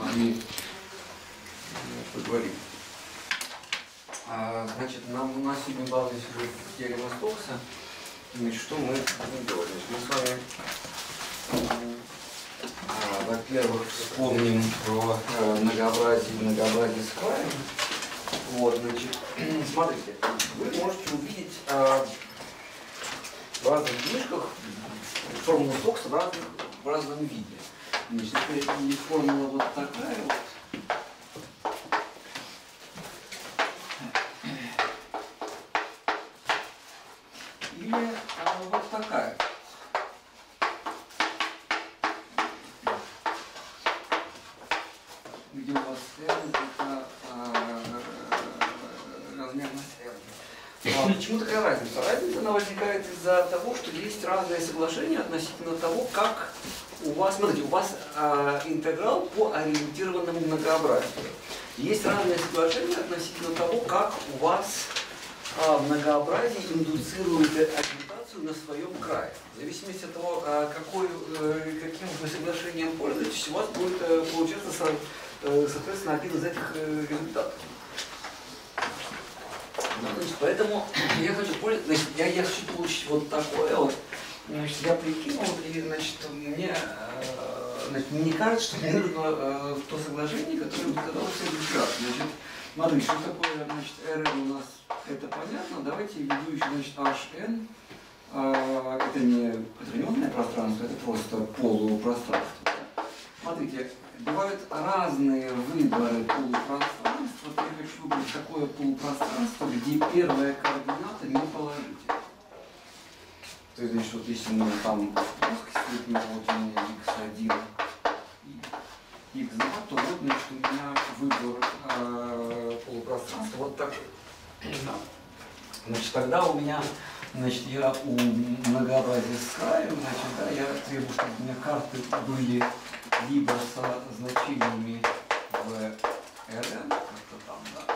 и поговорим. Значит, у нас сегодня главный сюжет теорема Стокса. Значит, что мы делаем? Значит, мы с вами, во-первых, вспомним про многообразие с краем. Вот, значит, смотрите, вы можете увидеть в разных книжках формулу Стокса в разном виде. Значит, и формула вот такая вот. Или вот такая. Где у вас n это размерность n. Почему такая разница? Разница она возникает из-за того, что есть разные соглашения относительно того, как у вас, смотрите, у вас интеграл по ориентированному многообразию. Есть разные соглашения относительно того, как у вас многообразие индуцирует ориентацию на своем крае. В зависимости от того, каким вы соглашением пользуетесь, у вас будет получаться, соответственно, один из этих результатов. Значит, поэтому я хочу получить вот такое вот. Значит, я прикинул, и значит, мне кажется, что мне нужно то соглашение, которое казалось в следующий раз. Значит, смотрите, что такое, значит, Rn у нас, это понятно. Давайте я введу еще, значит, Hn. Это не потрененное пространство, это просто полупространство. Смотрите, бывают разные выборы полупространств. Вот я хочу выбрать такое полупространство, где первая координата не положительна. То есть, значит, вот если мы там в плоскости, вот у меня x1 и x2, то вот, значит, у меня выбор полупространства вот такой. Значит, тогда у меня, значит, я у многообразия с краем, значит, да, я требую, чтобы у меня карты были либо со значениями в Rn, как-то там, да.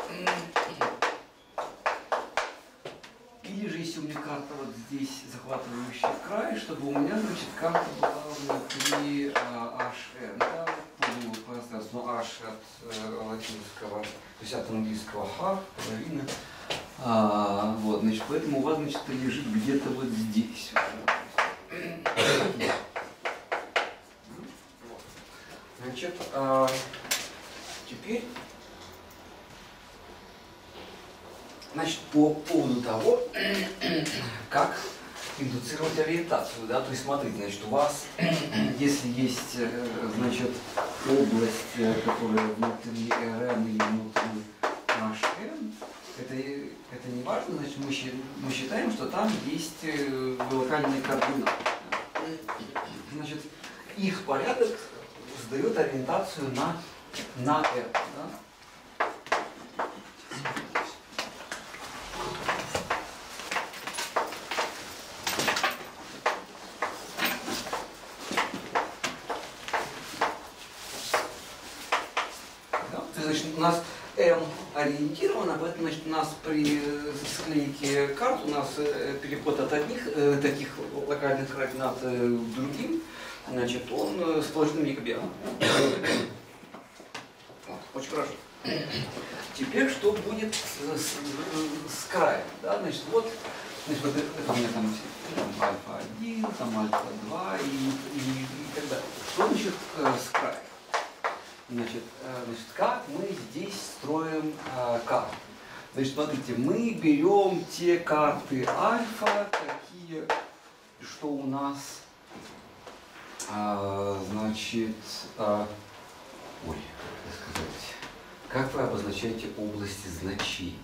Или же, если у меня карта вот здесь, захватывающая край, чтобы у меня, значит, карта была внутри Hn, да, полупространство, но H от латинского, то есть от английского H, половина. Вот, значит, поэтому у вас, значит, лежит где-то вот здесь. Значит, теперь, значит, по поводу того, как индуцировать ориентацию, да, то есть, смотрите, значит, у вас, если есть, значит, область, которая внутри Rn или внутри Hn, это не важно, значит, мы считаем, что там есть локальные координаты. Значит, их порядок задает ориентацию на R. Да? Значит, у нас M ориентировано, поэтому, значит, у нас при склейке карт у нас переход от одних таких локальных координат к другим, значит, он с положительным якобианом. Очень хорошо. Теперь что будет с краем? Да? Значит, вот, значит, это у меня там альфа-1, там альфа-2 и так далее. Что значит с краем? Значит, как мы здесь строим карты? Значит, смотрите, мы берем те карты альфа, такие, что у нас, значит, ой, как сказать, как вы обозначаете области значений?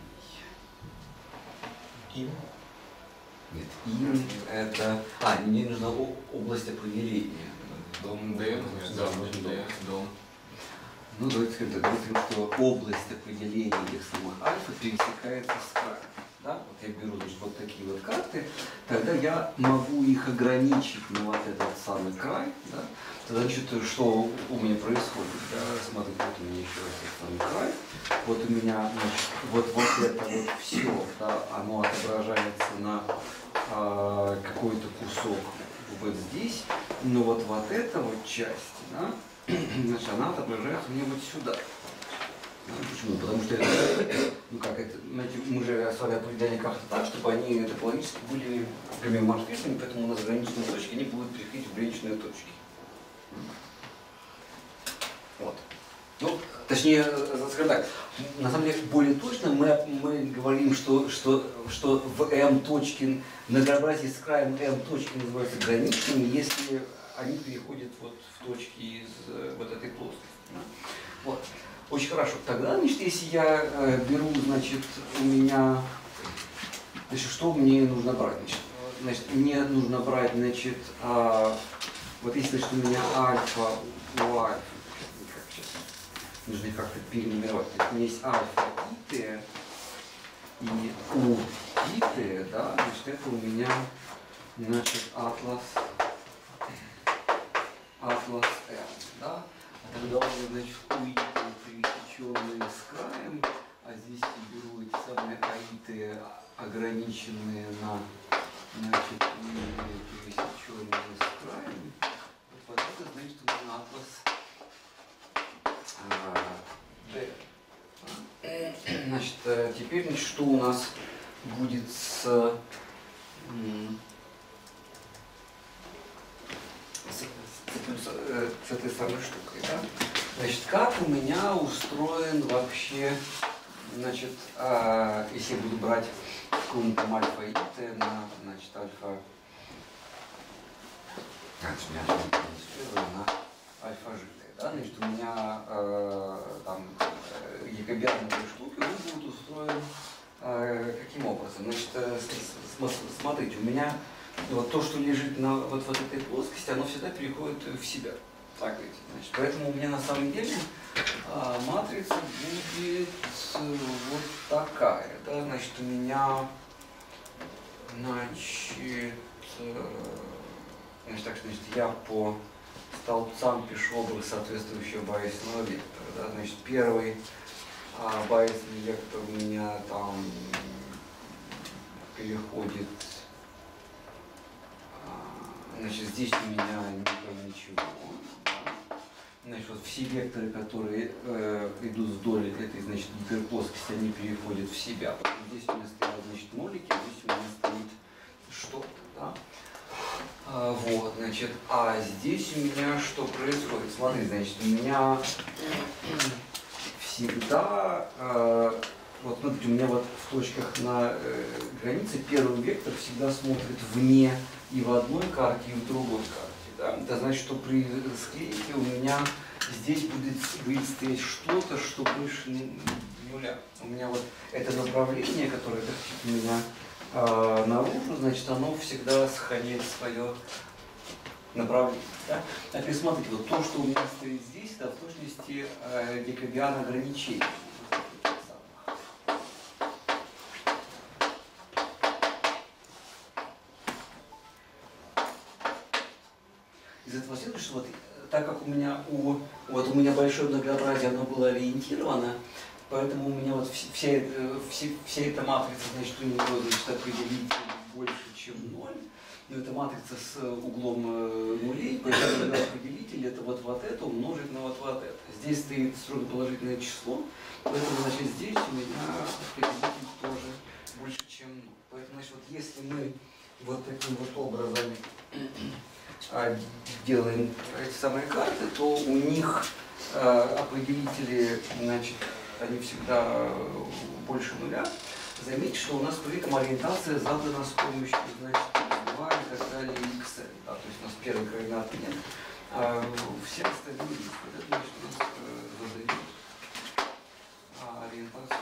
Им? Нет, им это, мне нужна область определения. Дом D, да, D, дом. Ну, давайте скажем, что область определения этих самых альфа пересекается с краем. Да? Вот я беру, значит, вот такие вот карты, тогда я могу их ограничить на вот этот самый край. Да? Тогда, значит, что у меня происходит? Да? Смотрите, вот у меня еще раз этот самый край. Вот у меня, значит, вот это вот все, да, оно отображается на какой-то кусок вот здесь. Но вот эта вот часть, да, значит, она отображается мне вот сюда. Почему? Потому что это, ну как это, знаете, мы же с вами определяли как-то так, чтобы они топологически были прямыми морфизмами, поэтому у нас граничные точки, они будут переходить в граничные точки. Вот. Ну, точнее, скажем так, на самом деле, более точно мы говорим, что в M точки, многообразие с краем M точки называются граничными, если они переходят вот в точки из вот этой плоскости. Вот. Очень хорошо. Тогда, значит, если я беру, значит, у меня, значит, что мне нужно брать? Значит, мне нужно брать, значит, вот если, значит, у меня альфа у альфа, нужно их как-то перенумеровать. То есть у меня есть альфа и t, и у и t, да, значит, это у меня, значит, атлас M, да. А тогда у меня, значит, у и t пересеченные с краем, а здесь я беру эти самые а и t ограниченные на, значит, у и t пересеченные с краем. Вот это, значит, у меня атлас D. Значит, теперь, значит, что у нас будет с этой самой штукой, да? Значит, как у меня устроен вообще, значит, если я буду брать какую-нибудь там альфа и t на, значит, альфа, на альфа g. Да, значит, у меня там якобианные штуки будут устроены каким образом? Значит, смотрите, у меня вот то, что лежит на вот этой плоскости, оно всегда переходит в себя. Так ведь. Значит, поэтому у меня на самом деле матрица будет вот такая. Да? Значит, у меня, значит, так что, значит, я по столбцам пишу образ соответствующего байесного вектора. Да? Значит, первый байесный вектор у меня там переходит, значит, здесь у меня ничего. Да? Значит, вот все векторы, которые идут вдоль этой, значит, гиперплоскости, они переходят в себя. Здесь у меня стоят, значит, нолики, здесь у меня стоит что-то. Да? Вот, значит, а здесь у меня что происходит? Смотри, значит, у меня всегда, вот смотрите, у меня вот в точках на границе первый вектор всегда смотрит вне и в одной карте, и в другой карте. Да? Это значит, что при склейке у меня здесь будет стоять что-то, что выше нуля. У меня вот это направление, которое торчит у меня наружу, значит, оно всегда сохраняет свое направление. Да? А теперь смотрите, вот то, что у меня стоит здесь, это в точности якобиан ограничений. Из этого следует, что вот так как у меня большое многообразие, оно было ориентировано, поэтому у меня вот вся эта матрица, значит, у нее, значит, определитель больше, чем 0. Но это матрица с углом нулей, поэтому определитель это вот это умножить на вот это. Здесь стоит строго положительное число, поэтому, значит, здесь у меня определитель тоже больше, чем 0. Поэтому, значит, вот если мы вот таким вот образом делаем эти самые карты, то у них определители, значит, они всегда больше нуля. Заметьте, что у нас при этом ориентация задана с помощью, значит, 2 и так далее, x. Да, то есть у нас первый координат нет, а все остальные есть. Вот это, значит, у нас задает ориентацию.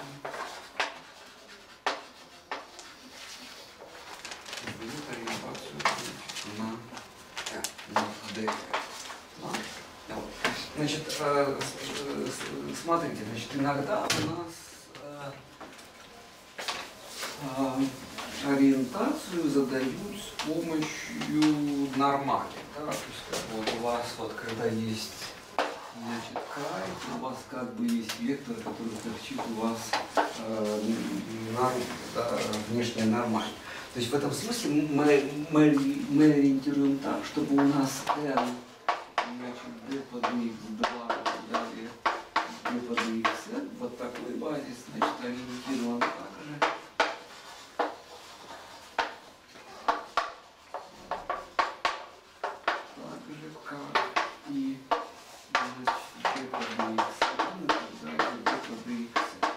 Задает ориентацию, значит, на D. Значит, смотрите, значит, иногда у нас ориентацию задают с помощью нормали. Да? То есть, вот у вас, вот, когда есть, значит, край, у вас как бы есть вектор, который торчит у вас наружу, да, внешняя нормаль. То есть в этом смысле мы ориентируем так, чтобы у нас n, значит, d под x2 далее d под xn, вот такой базис, значит, ориентирован так же. Так же, как и значит, d под xn и так далее, d под xn.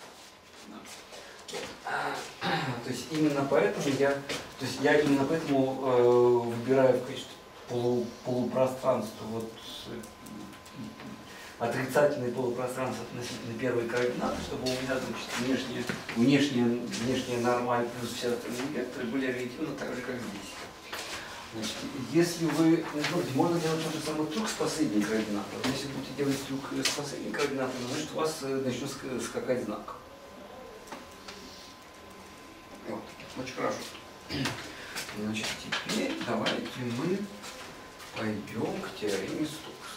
То есть именно поэтому я именно поэтому выбираю в качестве полупространства вот отрицательное полупространство относительно первой координаты, чтобы у меня значит, внешняя нормаль плюс все остальные векторы были ориентированы так же, как здесь. Значит, если вы, смотрите, можно делать тот же самый трюк с последней координатой. Если вы будете делать трюк с последней координатой, значит у вас начнет скакать знак. Вот, очень хорошо. Значит, теперь давайте мы пойдем к теореме Стокса.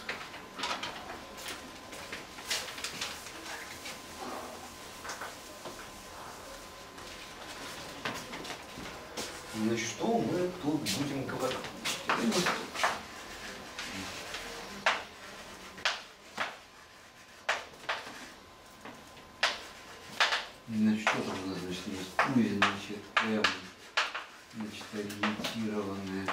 Значит, что мы тут будем говорить? Теорема Стокса. Значит, что там у нас, значит, есть? Ну, значит, M, значит, ориентированная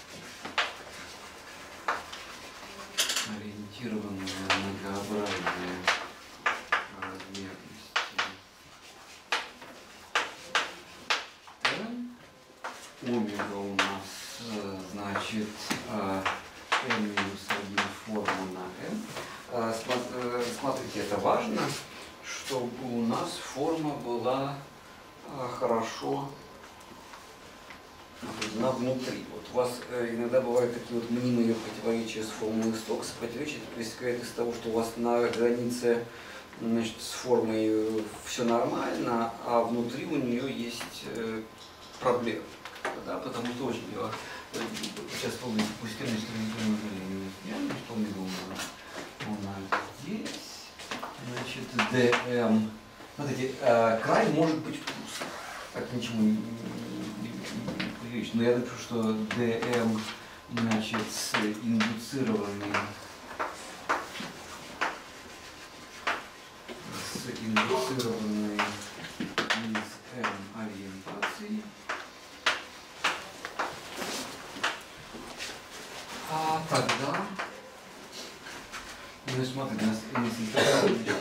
многообразие размерности M. Омега у нас, значит, M минус 1 форма на M. Смотрите, это важно, чтобы у нас форма была хорошо определена внутри. Вот у вас иногда бывают такие вот мнимые противоречия с формулой Стокса. Противоречие проистекает из того, что у вас на границе, значит, с формой все нормально, а внутри у нее есть проблемы. Да, потому что очень сейчас помню, пустынность у нас здесь. Значит, dm. Смотрите, край может быть плюс. Так ничего не прилично. Но я напишу, что dm, значит, с индуцированной из m ориентацией. А тогда, ну, смотрите, у нас есть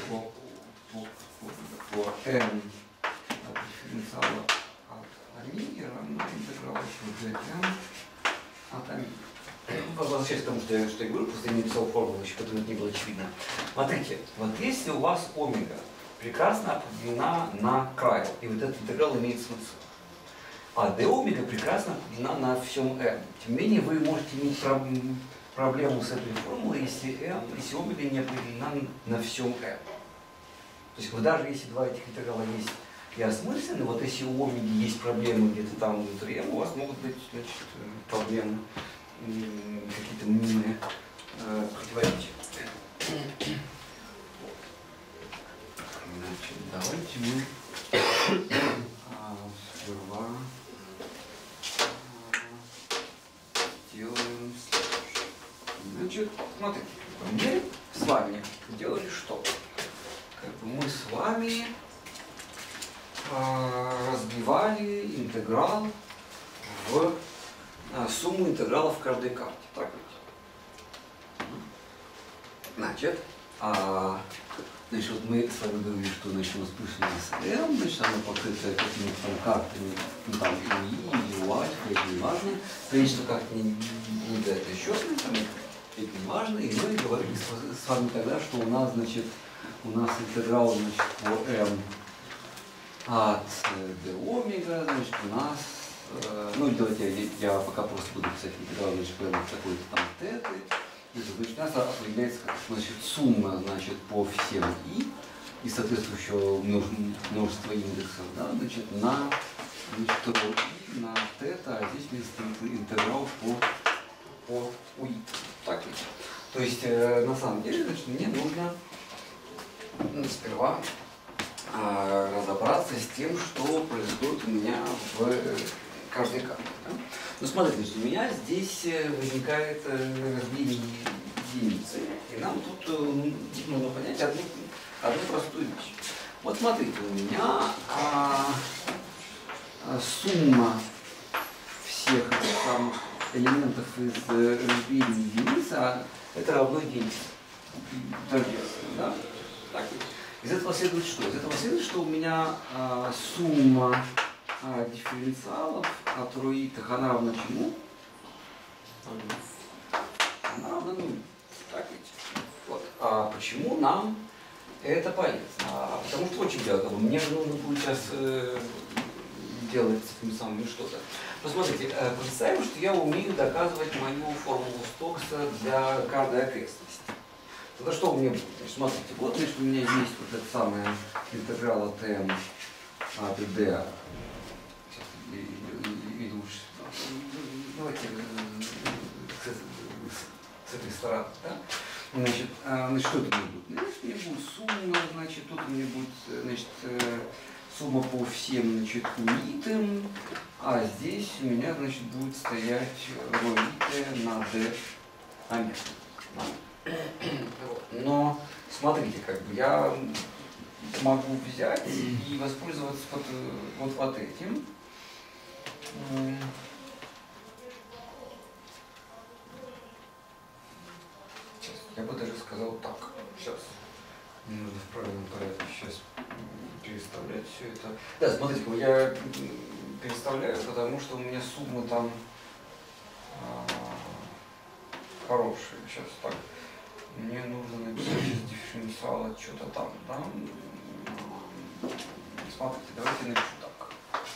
по n от дифференциала от омеги равно интеграл еще dm от омеги. Возвращаясь к тому, что я говорю, просто я не написал формулу, еще потому это не было очевидно. Смотрите, вот если у вас омега прекрасно определена на крае, и вот этот интеграл имеет смысл, а d омега прекрасно определена на всем m. Тем не менее, вы можете иметь проблему с этой формулой, если омега не определена на всем m. То есть, даже если два этих интеграла есть и осмысленны, вот если у омеги есть проблемы где-то там внутри m, у вас могут быть, значит, проблемы, какие-то мнимые противоречия. Значит, давайте мы сперва делаем следующее. Значит, смотрите, мы с вами делали что? Мы с вами разбивали интеграл в сумму интегралов в каждой карте. Так ведь? Значит, значит, вот мы с вами говорили, что значит, у нас плюс-минус m, значит, она покрыта какими-то там картами, ну там и y, это не важно, количество карт не это счетное, там это не важно, и мы говорили с вами тогда, что у нас, значит, интеграл, значит, по m от d омега, значит, у нас, ну, давайте я пока просто буду писать интеграл, значит, по m такой-то там теты. Значит, у нас определяется, значит, сумма, значит, по всем и соответствующего множества индексов, да, значит, на на тета, а здесь вместо интеграл по и. Так ведь. То есть, на самом деле, значит, мне нужно сперва разобраться с тем, что происходит у меня в каждой карте. Да? Ну, смотрите, значит, у меня здесь возникает разбиение единицы. И нам тут нужно понять одну простую вещь. Вот смотрите, у меня сумма всех этих самых элементов из разделения единицы, это равно единице. Да? Так. Из этого следует что? Из этого следует, что у меня сумма дифференциалов от руитых, она равна чему? Она равна нулю. Так ведь? Вот. А почему нам это полезно? Потому что очень дело, мне же нужно будет сейчас делать с этим самым что-то. Посмотрите, представим, что я умею доказывать мою формулу Стокса для каждой окрестности. Тогда что у меня будет? Значит, смотрите, вот значит, у меня есть вот это самое интеграл от m от d. Сейчас иду лучше. Давайте с этой стороны. Да? Значит, что это мне будет? Значит, у меня будет сумма, значит, тут у меня будет, значит, сумма по всем, значит, унитам, а здесь у меня, значит, будет стоять руиты на d омега. Но смотрите, как бы я могу взять и воспользоваться вот этим. Сейчас, я бы даже сказал так. Сейчас. Мне нужно в правильном порядке сейчас переставлять все это. Да, смотрите, я переставляю, потому что у меня сумма там хорошая. Сейчас так. Мне нужно написать из дифференциала что-то там, да? Смотрите, давайте напишу так.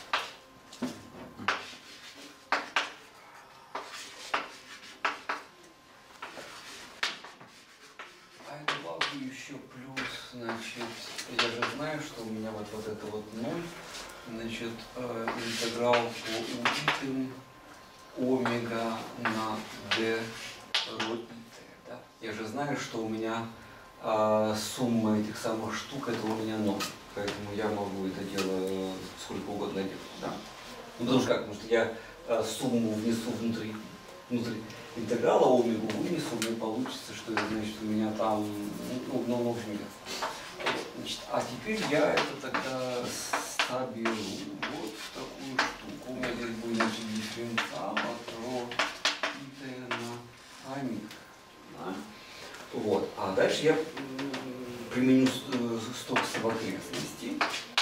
А это добавлю еще плюс, значит, я же знаю, что у меня вот это вот 0, значит, интеграл по унитам омега на d ρ. Я же знаю, что у меня сумма этих самых штук, это у меня 0. Поэтому я могу это дело сколько угодно делать. Да? Ну, потому что как? Потому что я сумму внесу внутри интеграла омегу, вынесу, мне получится, что это значит у меня там, ну, в общем, значит, а теперь я это тогда соберу вот в такую штуку. У меня здесь будет, значит, дифференциал от ρ и на омега. Да? Вот. А дальше я применю Стокса в окрестности.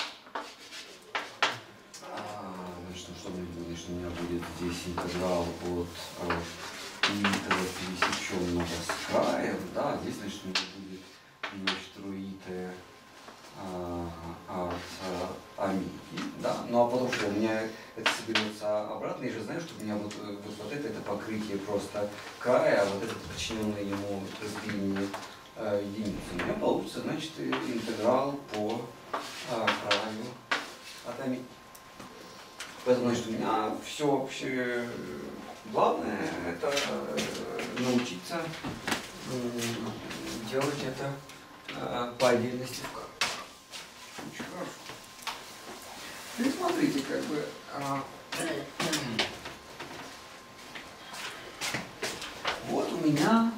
Значит, что у меня будет? Значит, у меня будет здесь интеграл от этого пересеченного с краем. Да, здесь, значит, у меня будет, значит, руиты от омеги. Да? Ну а потом что у меня это соберется обратно, я же знаю, что у меня вот это покрытие просто края, а вот это подчиненное ему разделение единицы. У меня получится, значит, интеграл по краю от омеги. Поэтому, значит, у меня все вообще главное это научиться делать это по отдельности в картах. Очень хорошо. Ну, смотрите, как бы вот у меня,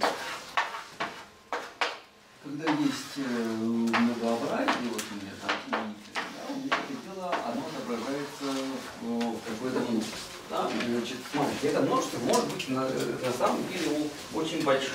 когда есть многообразие, вот у меня там униты, да, у меня это дело, оно отображается в какое-то множество. Да? Значит, смотрите, это множество может быть на самом деле очень большим.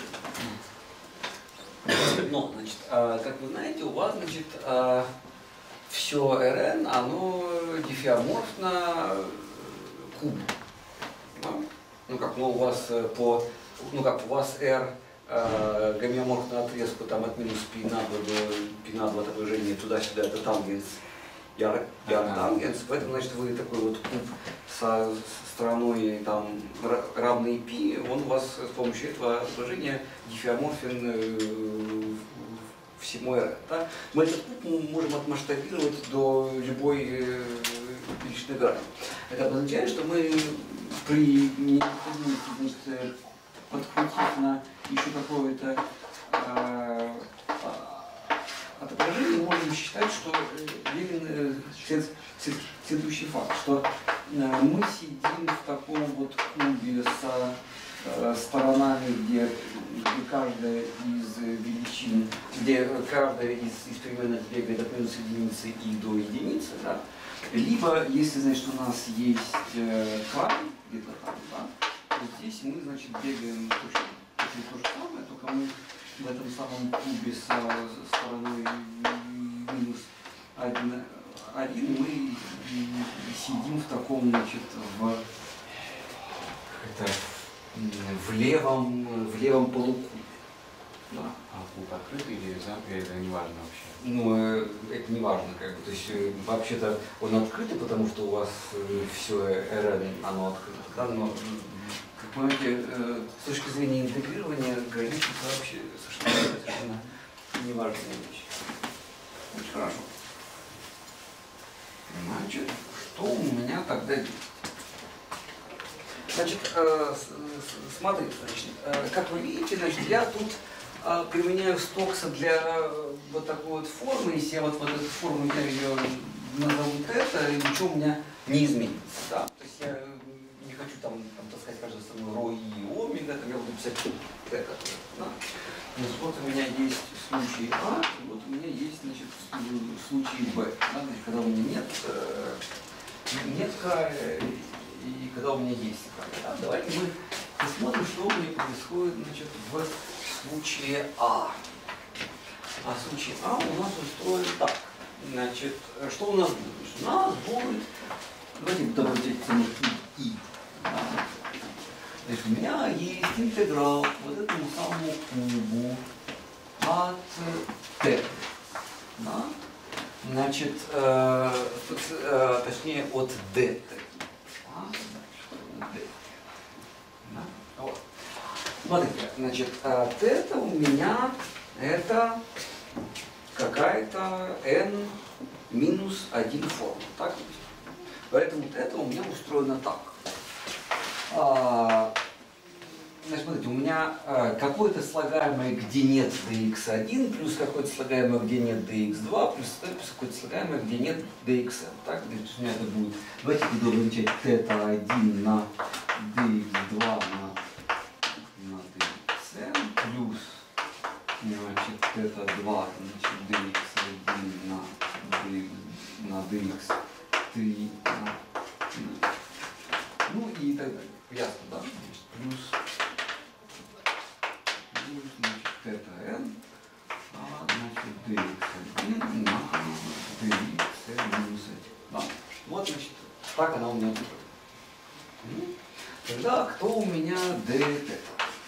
Но, значит, как вы знаете, у вас, значит, все Rn, оно дифеоморфно кубу. Да? Ну как, ну у вас у вас R гомеоморфно отрезку там от минус π на 2 до π на 2 отображения туда-сюда, это тангенс и арктангенс, поэтому, значит, вы такой вот куб со стороной там равной π, он у вас с помощью этого отображения дифеоморфен всему R. Да? Мы этот куб можем отмасштабировать до любой личной грани. Это обозначает, что мы при необходимости, значит, подкрутив на еще какое-то отображение, можем считать, что верен следующий факт, что мы сидим в таком вот кубе с сторонами, где каждая из величин, где каждая из переменных бегает от минус единицы и до единицы, да? Либо, если, значит, у нас есть край, где-то там, да, то здесь мы, значит, бегаем точно то же самое, только мы в этом самом кубе с стороной минус 1 мы сидим в таком, значит, в левом полукубе. Да. А куб открытый или замкнутый, это не важно вообще? Ну, это не важно, как бы. То есть, вообще-то он открытый, потому что у вас все РН, оно открыто. Да? Но, как понимаете, с точки зрения интегрирования границы вообще совершенно неважная вещь. Очень хорошо. Значит, что у меня тогда есть? Значит, смотрите, значит, как вы видите, значит, я тут применяю Стокса для вот такой вот формы. Если я вот эту форму я ее назову θ, ничего у меня не изменится. Да? То есть я не хочу там так сказать, каждый самый ро и омега, там я буду писать θ. Да? Вот у меня есть случай А, и вот у меня есть, значит, случай Б. Да? Значит, когда у меня нет края, и когда у меня есть край. Да? Давайте мы посмотрим, что у меня происходит, значит, в случае А. А случай А у нас устроен так. Значит, что у нас будет? У нас будет, давайте добавить И. Да? Значит, у меня есть интеграл вот этому самому кубу от Т. Да? Значит, точнее от dt. Вот. Смотрите, значит, θ у меня это какая-то n минус 1 форма. Так? Поэтому θ у меня устроено так. Значит, смотрите, у меня какое-то слагаемое, где нет dx1, плюс какое-то слагаемое, где нет dx2, плюс какое-то слагаемое, где нет dxn. Так, значит, у меня это будет, давайте будем начать θ1 на dx2 на dxn, плюс, значит, θ2, значит, dx1 на dx3 ну и так далее. Ясно, да? Плюс, значит, θn, значит, dx1 на dx минус 1. Да. Вот, значит, так она у меня будет. Тогда кто у меня dθ?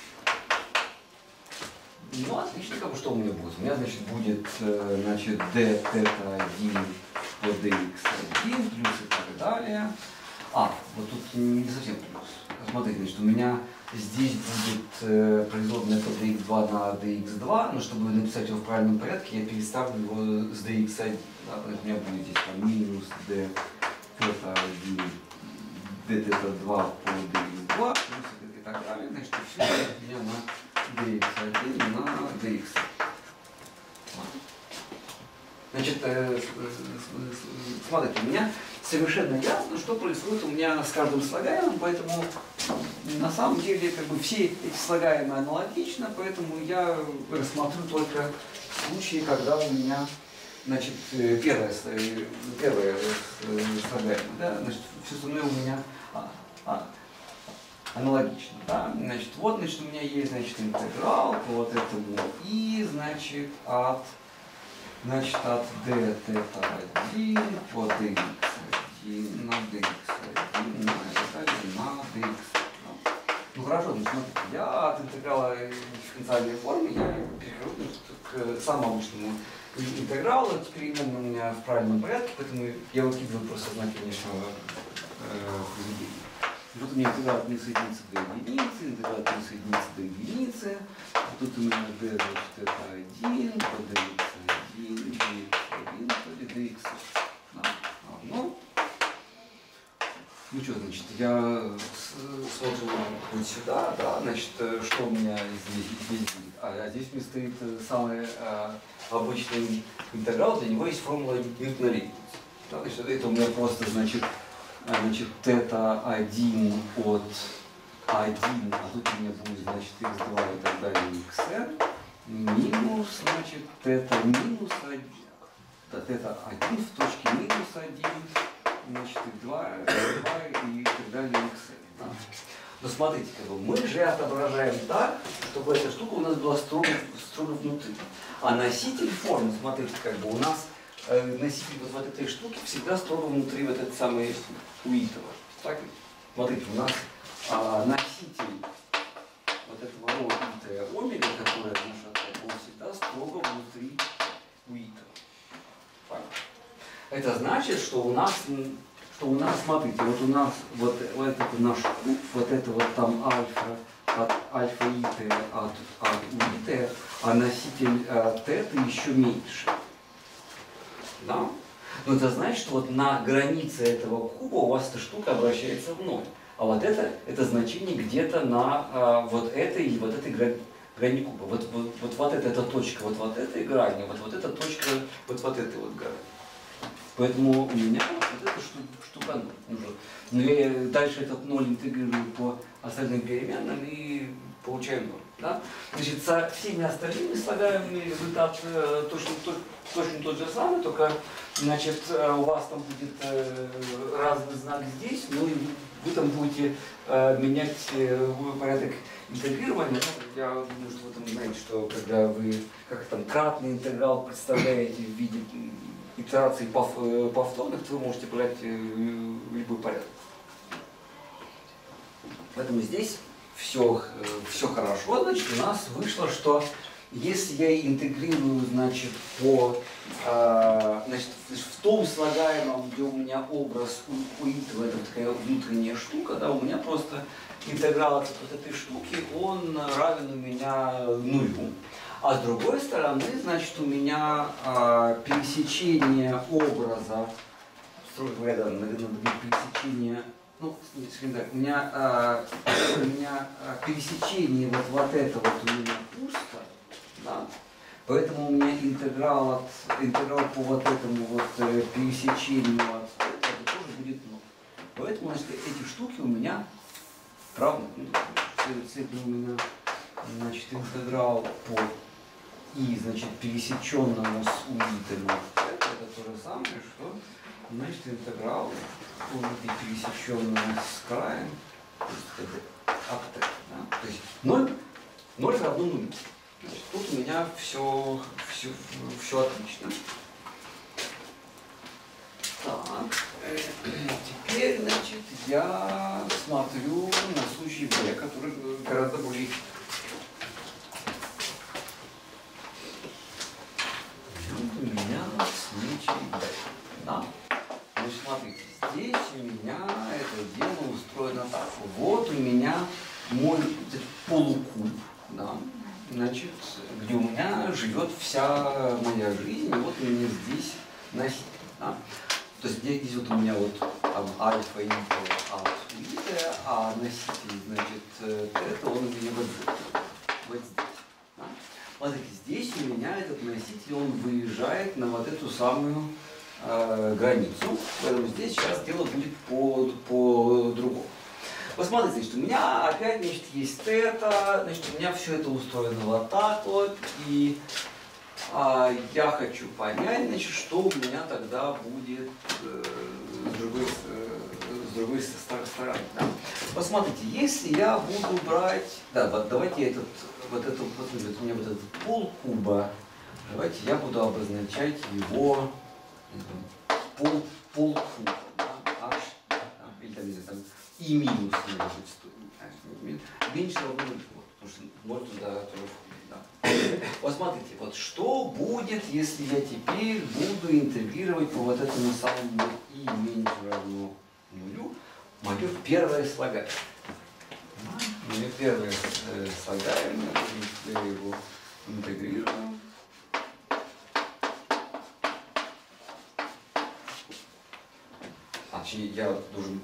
Ну, отлично, как бы что у меня будет? У меня, значит, будет, значит, dθ1 по dx1 плюс и так далее. Вот тут не совсем плюс. Смотрите, значит, у меня здесь будет производная по dx2 на dx2, но чтобы написать его в правильном порядке, я переставлю его с dx1. Да, у меня будет здесь там минус dθ1, dθ2 по dx2, плюс и так далее. Значит, все у меня на dx1 на dx. Значит, смотрите, у меня совершенно ясно, что происходит у меня с каждым слагаемым, поэтому на самом деле как бы все эти слагаемые аналогично, поэтому я рассмотрю только случаи, когда у меня, значит, первое слагаемое, да, значит, все остальное у меня аналогично, да, значит, вот, значит, у меня есть, значит, интеграл по вот этому и, значит, от dθ1 по dx1 на dx1 на dx. Ну хорошо, ну смотрите, я от интеграла дифференциальной формы я перехожу к самому обычному интегралу, переменные у меня в правильном порядке, поэтому я выкидываю просто знаки внешнего поведения. Вот у меня интеграл от минус единицы до единицы, интеграл от минус единицы до единицы, а тут у меня d, значит, это 1 по dx1, dx1 по dx. Да, равно. Ну что, значит, я смотрю вот сюда, да, значит, что у меня здесь будет. А здесь мне стоит самый обычный интеграл, для него есть формула Ньютона-Лейбница. Да, значит, это у меня просто, значит, θ1 от 1, а тут у меня будет, значит, x2 и так далее, xn, минус, значит, θ минус 1. Да, θ1 в точке минус 1, значит, x2, y и так далее, xn. Да. Но смотрите, мы же отображаем так, чтобы эта штука у нас была строго внутри. А носитель формы, смотрите, у нас носитель вот этой штуки всегда строго внутри вот этой самой уитова. Так? Смотрите, у нас носитель вот этого рода омега, которая наша атака, он всегда строго внутри уитова. Так? Это значит, что у нас, смотрите, вот у нас вот это наш куб, вот это вот там альфа от альфа ит от уит, а носитель тета еще меньше. Да? Но это значит, что вот на границе этого куба у вас эта штука обращается в ноль. А вот это значение где-то на вот этой или вот этой грани куба. Вот эта точка вот этой грани, вот эта точка вот этой вот грани. Поэтому у меня вот эта штука нужна. Но я дальше этот ноль интегрирую по остальным переменным и получаю ноль. Да? Значит, со всеми остальными слагаемыми результат точно тот же самый, только значит, у вас там будет разный знак здесь, ну и вы там будете менять порядок интегрирования. Я думаю, что вы там знаете, что когда вы как там кратный интеграл представляете в виде итераций повторных, то вы можете брать любой порядок. Поэтому здесь все хорошо, значит, у нас вышло, что если я интегрирую, значит, значит, в том слагаемом, где у меня образ уитова, это такая внутренняя штука, да, у меня просто интеграл от вот этой штуки, он равен у меня нулю. А с другой стороны, значит, у меня пересечение образа, строго говоря, да, наверное, пересечение, ну, скажем так, у меня пересечение вот это вот у меня пусто, да? Поэтому у меня интеграл по вот этому вот пересечению от этого тоже будет 0. Поэтому, значит, эти штуки у меня равны. Следовательно, у меня, значит, интеграл по и, значит, пересеченному с уитом это то же самое, что, значит, интеграл по пересеченному с краем от t. Да? То есть 0 равно 0. Значит, тут у меня все отлично. Так, теперь, значит, я смотрю на случай B, который гораздо более у меня случай B. Да? Значит, смотрите, здесь у меня это дело устроено так. Вот у меня мой полукуб, да? Значит, где у меня живет вся моя жизнь, и вот у меня здесь носитель. Да? То есть здесь вот у меня вот там альфа, ит, а носитель, значит, это он у меня вот здесь. Да? Смотрите, здесь у меня этот носитель, он выезжает на вот эту самую границу, поэтому здесь сейчас дело будет по-другому. Посмотрите, значит, у меня опять, значит, есть θ, значит, у меня все это устроено вот так вот, и я хочу понять, значит, что у меня тогда будет с другой стороны. Да? Посмотрите, если я буду брать, да, вот давайте я у меня вот этот полкуба, давайте я буду обозначать его полкуба, да, h, или там, не знаю, там, и минус меньше равно 0, потому что 0 туда тоже входит. Да. Посмотрите, вот что будет, если я теперь буду интегрировать по вот этому самому и меньше равно 0 мое первое слагаемое. Мое первое слагаемое, если я его интегрирую. Точнее, я должен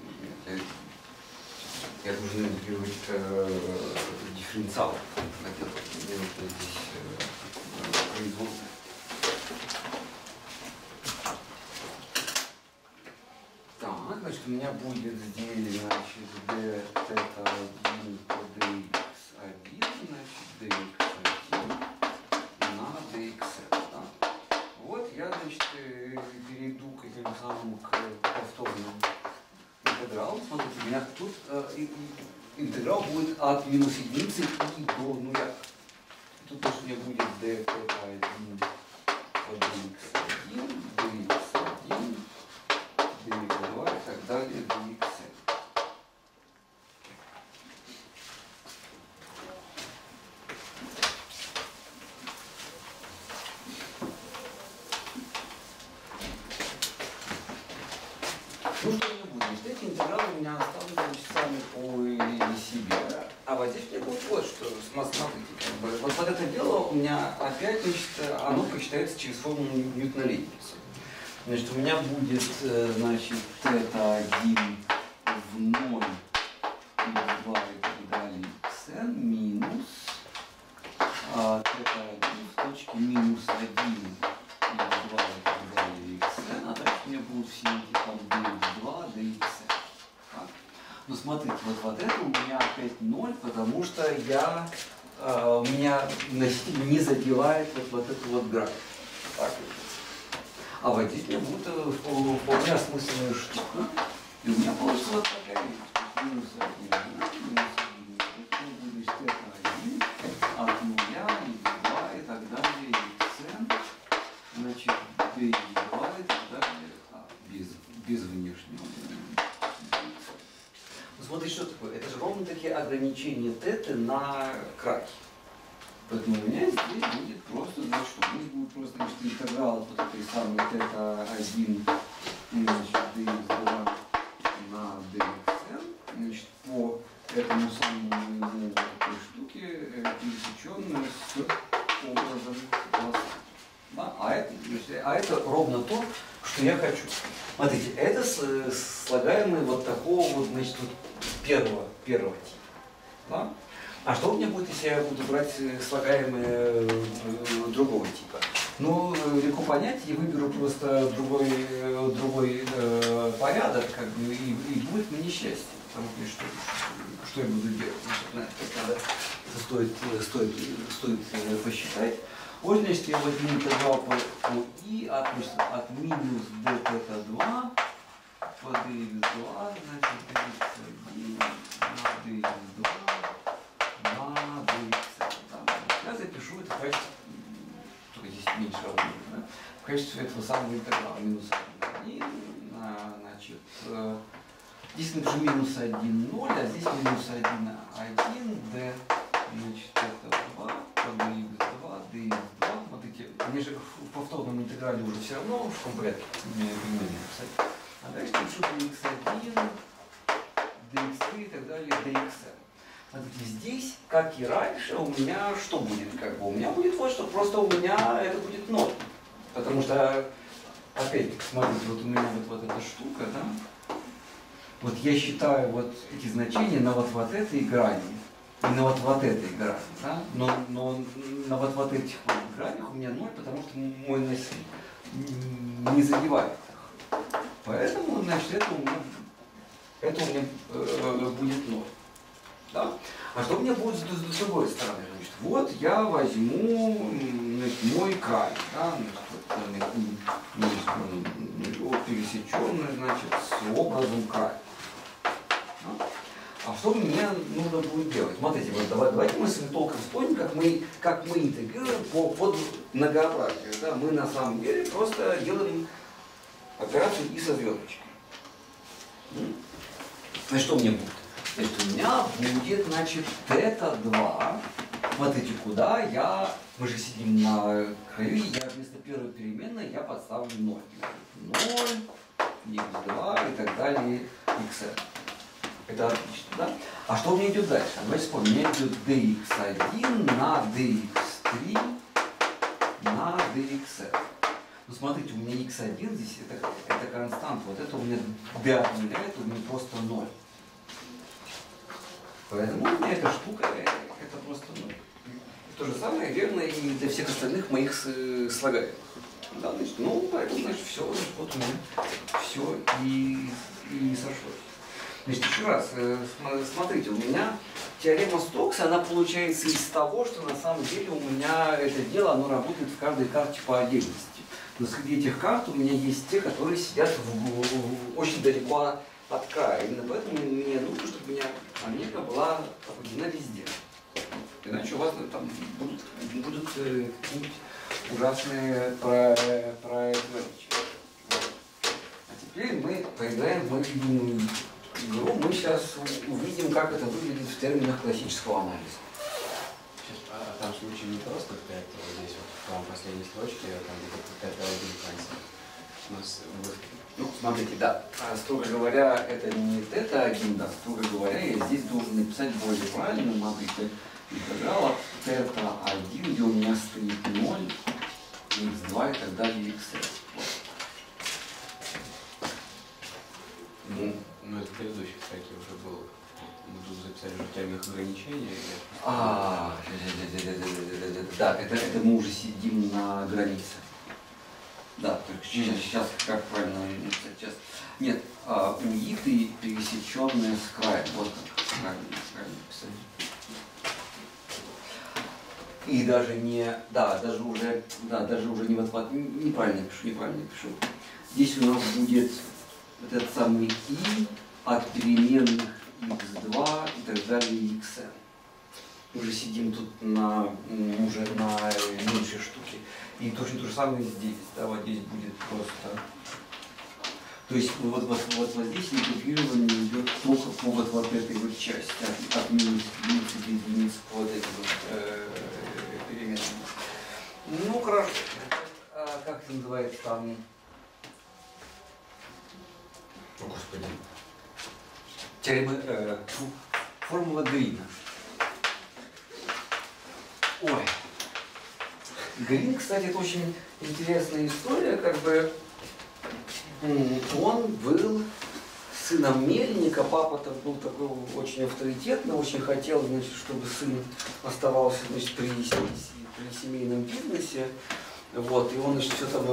интегрировать дифференциал. Мне нужно здесь производство. Так, значит, у меня будет здесь, значит, d θ 1 по dx1, значит, dx1 на dx. Да? Вот я, значит, перейду к этим самым к повторным интегралам. Смотрите, у меня тут интеграл будет от минус единицы и до нуля. Тут тоже у меня будет d θ 1 по dx1, dx1, dx2 и так далее, dx. Ну что у меня будет? Значит, эти интегралы у меня останутся сами по себе. А вот здесь мне будет вот что. Смотрите, как бы, вот это дело у меня опять, значит, оно посчитается через формулу Ньютона-Лейбница. Значит, у меня будет, значит, θ1 в 0 и 2 и так далее xn минус θ1 в точке минус 1 и 2 и так далее xn, а дальше у меня будут все эти там dx2, dxn. Так? Но смотрите, вот это у меня опять 0, потому что у меня носитель не задевает вот эту вот грань. Так. А вот здесь у меня будет вполне осмысленная штука. И у меня получится вот такая вещь. Минус 1, минус 1. Это будет θ1 от 0 и 2 и так далее, xn. Значит, d и 2 и так далее, без внешнего. Ну, смотрите, что такое. Это же ровно такие ограничения тета на край. Поэтому у меня здесь будет просто, значит, что здесь будет просто, значит, интеграл вот этой самой θ1, значит, dx2 на dxn, значит, по этому самому этой штуке, пересеченную с образом класса. Да? А это ровно то, что я хочу. Смотрите, это слагаемые вот такого вот, значит, вот первого типа. Да? А что у меня будет, если я буду брать слагаемые другого типа? Ну, легко понять, я выберу просто другой порядок, как бы, и будет мне счастье. Потому что я буду делать? Стоит посчитать. Вот, значит, я возьму интеграл по и от минус dθ2 по dx2, значит, dx1 на dx2 на dx. Я запишу это в качестве, только здесь меньше равно, да? В качестве этого самого интеграла минус 1, значит, здесь напишу минус 1, 0, а здесь минус 1, 1, d, значит, это 2 по dx2, dx2. Смотрите, мне же в повторном интеграле уже все равно в каком порядке написать. А дальше напишу dx1, dx3 и так далее, dxn. Смотрите, здесь, как и раньше, у меня что будет? Как бы у меня будет вот что, просто у меня это будет 0. Потому что, опять, смотрите, вот у меня вот эта штука, да? Вот я считаю вот эти значения на вот этой грани и на вот этой грани, да? Но на вот этих вот гранях у меня 0, потому что мой носитель не задевает их. Поэтому, значит, это у меня будет 0. Да? А что у меня будет с другой стороны? Значит, вот я возьму, значит, мой край, да? Значит, пересеченный, значит, с образом края. Да? А что мне нужно будет делать? Смотрите, вот давайте мы с вами толком вспомним, как мы интегрируем под многообразие. Да? Мы на самом деле просто делаем операцию и со звездочкой. Значит, что мне будет? Значит, у меня будет, значит, θ2. Смотрите, куда мы же сидим на краю, и я вместо первой переменной я подставлю 0. 0, x2 и так далее, xn. Это отлично, да? А что у меня идет дальше? Давайте вспомним. У меня идет dx1 на dx3 на dxn. Ну, смотрите, у меня x1 здесь, это константа. Вот это у меня d от 0, это у меня просто 0. Поэтому у меня эта штука, это просто 0. То же самое верно и для всех остальных моих слагаемых. Да, значит, ну, поэтому, значит, все, вот у меня все и не сошлось. Значит, еще раз, смотрите, у меня теорема Стокса, она получается из того, что на самом деле у меня это дело, оно работает в каждой карте по отдельности. Но среди этих карт у меня есть те, которые сидят очень далеко от края. Именно поэтому мне нужно, чтобы у меня омега была определена везде. Иначе у вас там будут какие-нибудь ужасные проявления. А теперь мы поиграем в мою любимую игру. Мы сейчас увидим, как это выглядит в терминах классического анализа. А там случай не просто какая-то вот здесь вот в последней строчке, там где-то какая-то один конец. У нас Ну, смотрите, да, строго говоря, это не θ1, да, строго говоря, я здесь должен написать более правильно, смотрите, интеграла θ1, где у меня стоит 0, x2 и так далее, xs. Вот. ну это в предыдущей строке уже было. Мы тут записали уже термин ограничения. Да, это мы уже сидим на границе. Да, только сейчас как правильно написать? Сейчас. Нет, у иты пересеченная с краем. Вот как правильно писать. И даже не, даже уже не вот неправильно пишу. Здесь у нас будет этот самый и от переменных x2 и так далее xn. Уже сидим тут уже на меньшей штуке. И точно то же самое здесь. Да, вот здесь будет просто. То есть вот здесь интегрирование идет только по вот этой вот части. От минус единиц по вот этой вот переменной. Ну хорошо. Как это называется там? О, Господи. Теорема, формула Грина. Ой. Грин, кстати, это очень интересная история, как бы он был сыном мельника, папа-то был такой очень авторитетный, очень хотел, значит, чтобы сын оставался, значит, при семейном бизнесе, вот, и он, значит, все там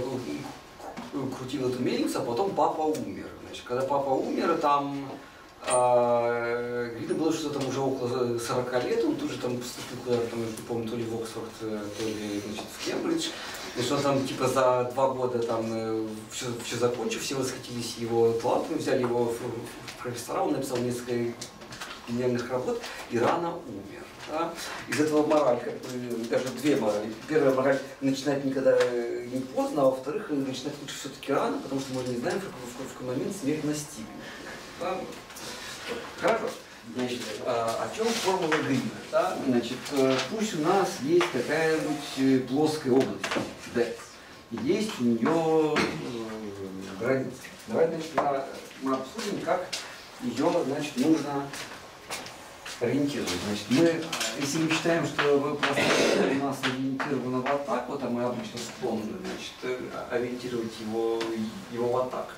крутил эту мельницу, а потом папа умер. Значит, когда папа умер, там видно было, что там уже около 40 лет, он тоже там поступил куда-то, там, не помню, то ли в Оксфорд, то ли, значит, в Кембридж. Значит, он там типа за 2 года там все закончил, все восхитились его талантами, взяли его в профессора, он написал несколько гениальных работ и рано умер. Да? Из этого мораль, как бы, даже две морали. Первая мораль — начинать никогда не поздно, а во-вторых, начинать лучше все-таки рано, потому что мы не знаем, в какой момент смерть настигнет. Да? Хорошо. Значит, о чем формула Грина? Да? Значит, пусть у нас есть какая-нибудь плоская область, D. И есть у нее граница. Давайте, значит, мы обсудим, как ее, значит, нужно ориентировать. Значит, если мы считаем, что пространство у нас ориентировано вот так, вот, а мы обычно склонны, значит, ориентировать его вот так.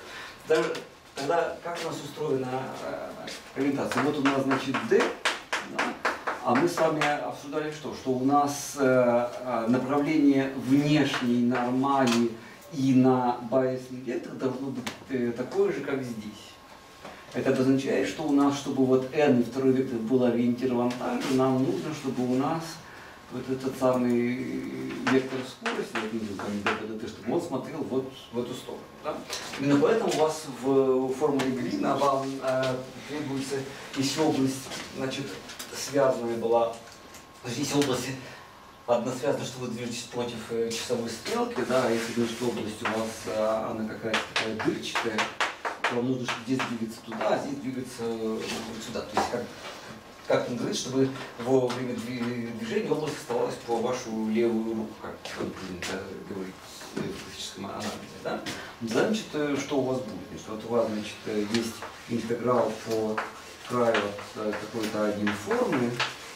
Тогда как у нас устроена ориентация? Вот у нас, значит, D, да, а мы с вами обсуждали что? Что у нас направление внешней нормали и на байесный вектор должно быть такое же, как здесь. Это означает, что у нас, чтобы вот n и второй вектор был ориентирован так же, нам нужно, чтобы у нас вот этот самый вектор скорости, я вижу, чтобы он смотрел вот в эту сторону. Да? Именно поэтому у вас в формуле Грина вам требуется, если область, значит, связанная была, если область односвязана, что вы движетесь против часовой стрелки, да, если значит, область у вас она какая-то такая дырчатая, то вам нужно здесь двигаться туда, а здесь двигаться сюда. То есть как он говорит, чтобы во время движения область оставалась по вашу левую руку, как принято говорить в классическом анализе. Да? Значит, что у вас будет? Значит, вот у вас, значит, есть интеграл по краю какой-то один формы,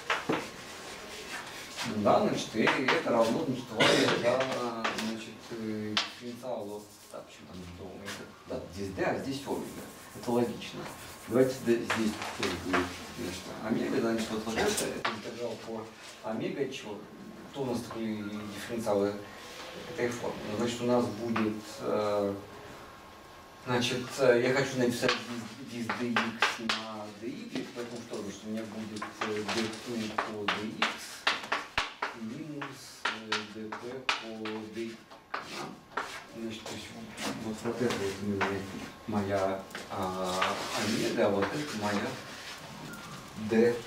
да, значит, и это равно, значит, значит, дифференциалу, да, почему там да, здесь d, а здесь омега. Это логично. Давайте здесь тоже будет, значит, омега, значит, вот это интеграл по омега, чего? Кто у нас такой дифференциал этой формы? Значит, у нас будет Значит, я хочу написать здесь dx на dy, поэтому что же, что у меня будет dp по dx минус dp по dy. Значит, то есть вот это вот у меня моя омега, а вот это моя d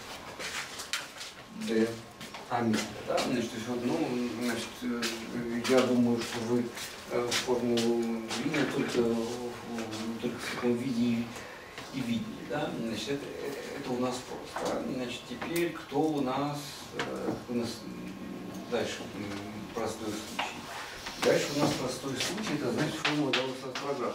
омега. Да? Значит, то есть, вот, ну, значит, я думаю, что вы формулу видели только в таком виде и видели. Да? Значит, это у нас просто. Да? Значит, теперь кто у нас дальше простой случай. Дальше у нас простой случай, это значит формула далась от программы.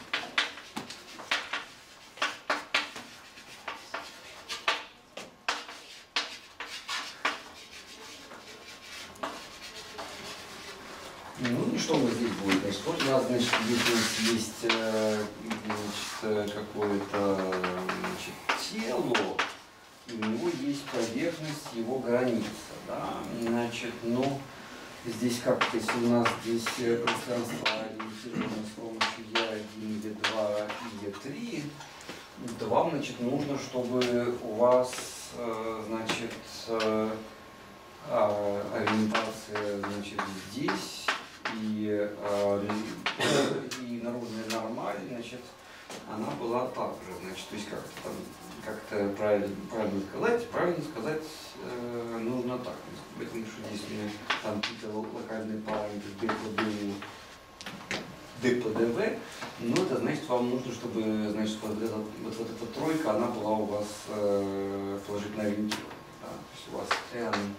Ну и что у нас здесь будет? Значит, вот у нас, значит, здесь у нас есть значит, какое-то тело, и у него есть поверхность, его граница. Да? Значит, ну, здесь как-то, если у нас здесь пространство ориентировано с помощью E1, E2 и E3, то вам, значит, нужно, чтобы у вас, значит, ориентация, значит, здесь и наружная нормаль, значит, она была так же, значит, то есть как-то правильно сказать нужно так. Поэтому что здесь у меня там какие-то локальные параметры d по dv, ну это значит вам нужно, чтобы, значит, вот эта тройка, она была у вас положительно ориентирована. Да? То есть у вас n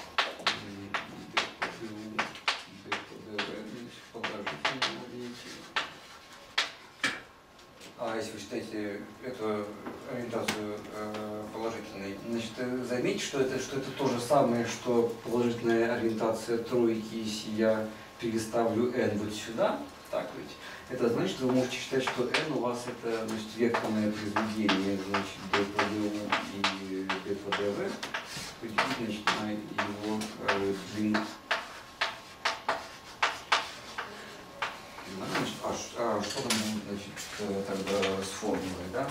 положительно ориентирована. А если вы считаете эту ориентацию положительной, значит, заметьте, что это то же самое, что положительная ориентация тройки, если я переставлю n вот сюда, так ведь, это значит, что вы можете считать, что n у вас это, значит, векторное произведение, значит, d по du и d по dv, поделить, значит, на его длину. Значит, а что там будет, значит, тогда с формулой, да?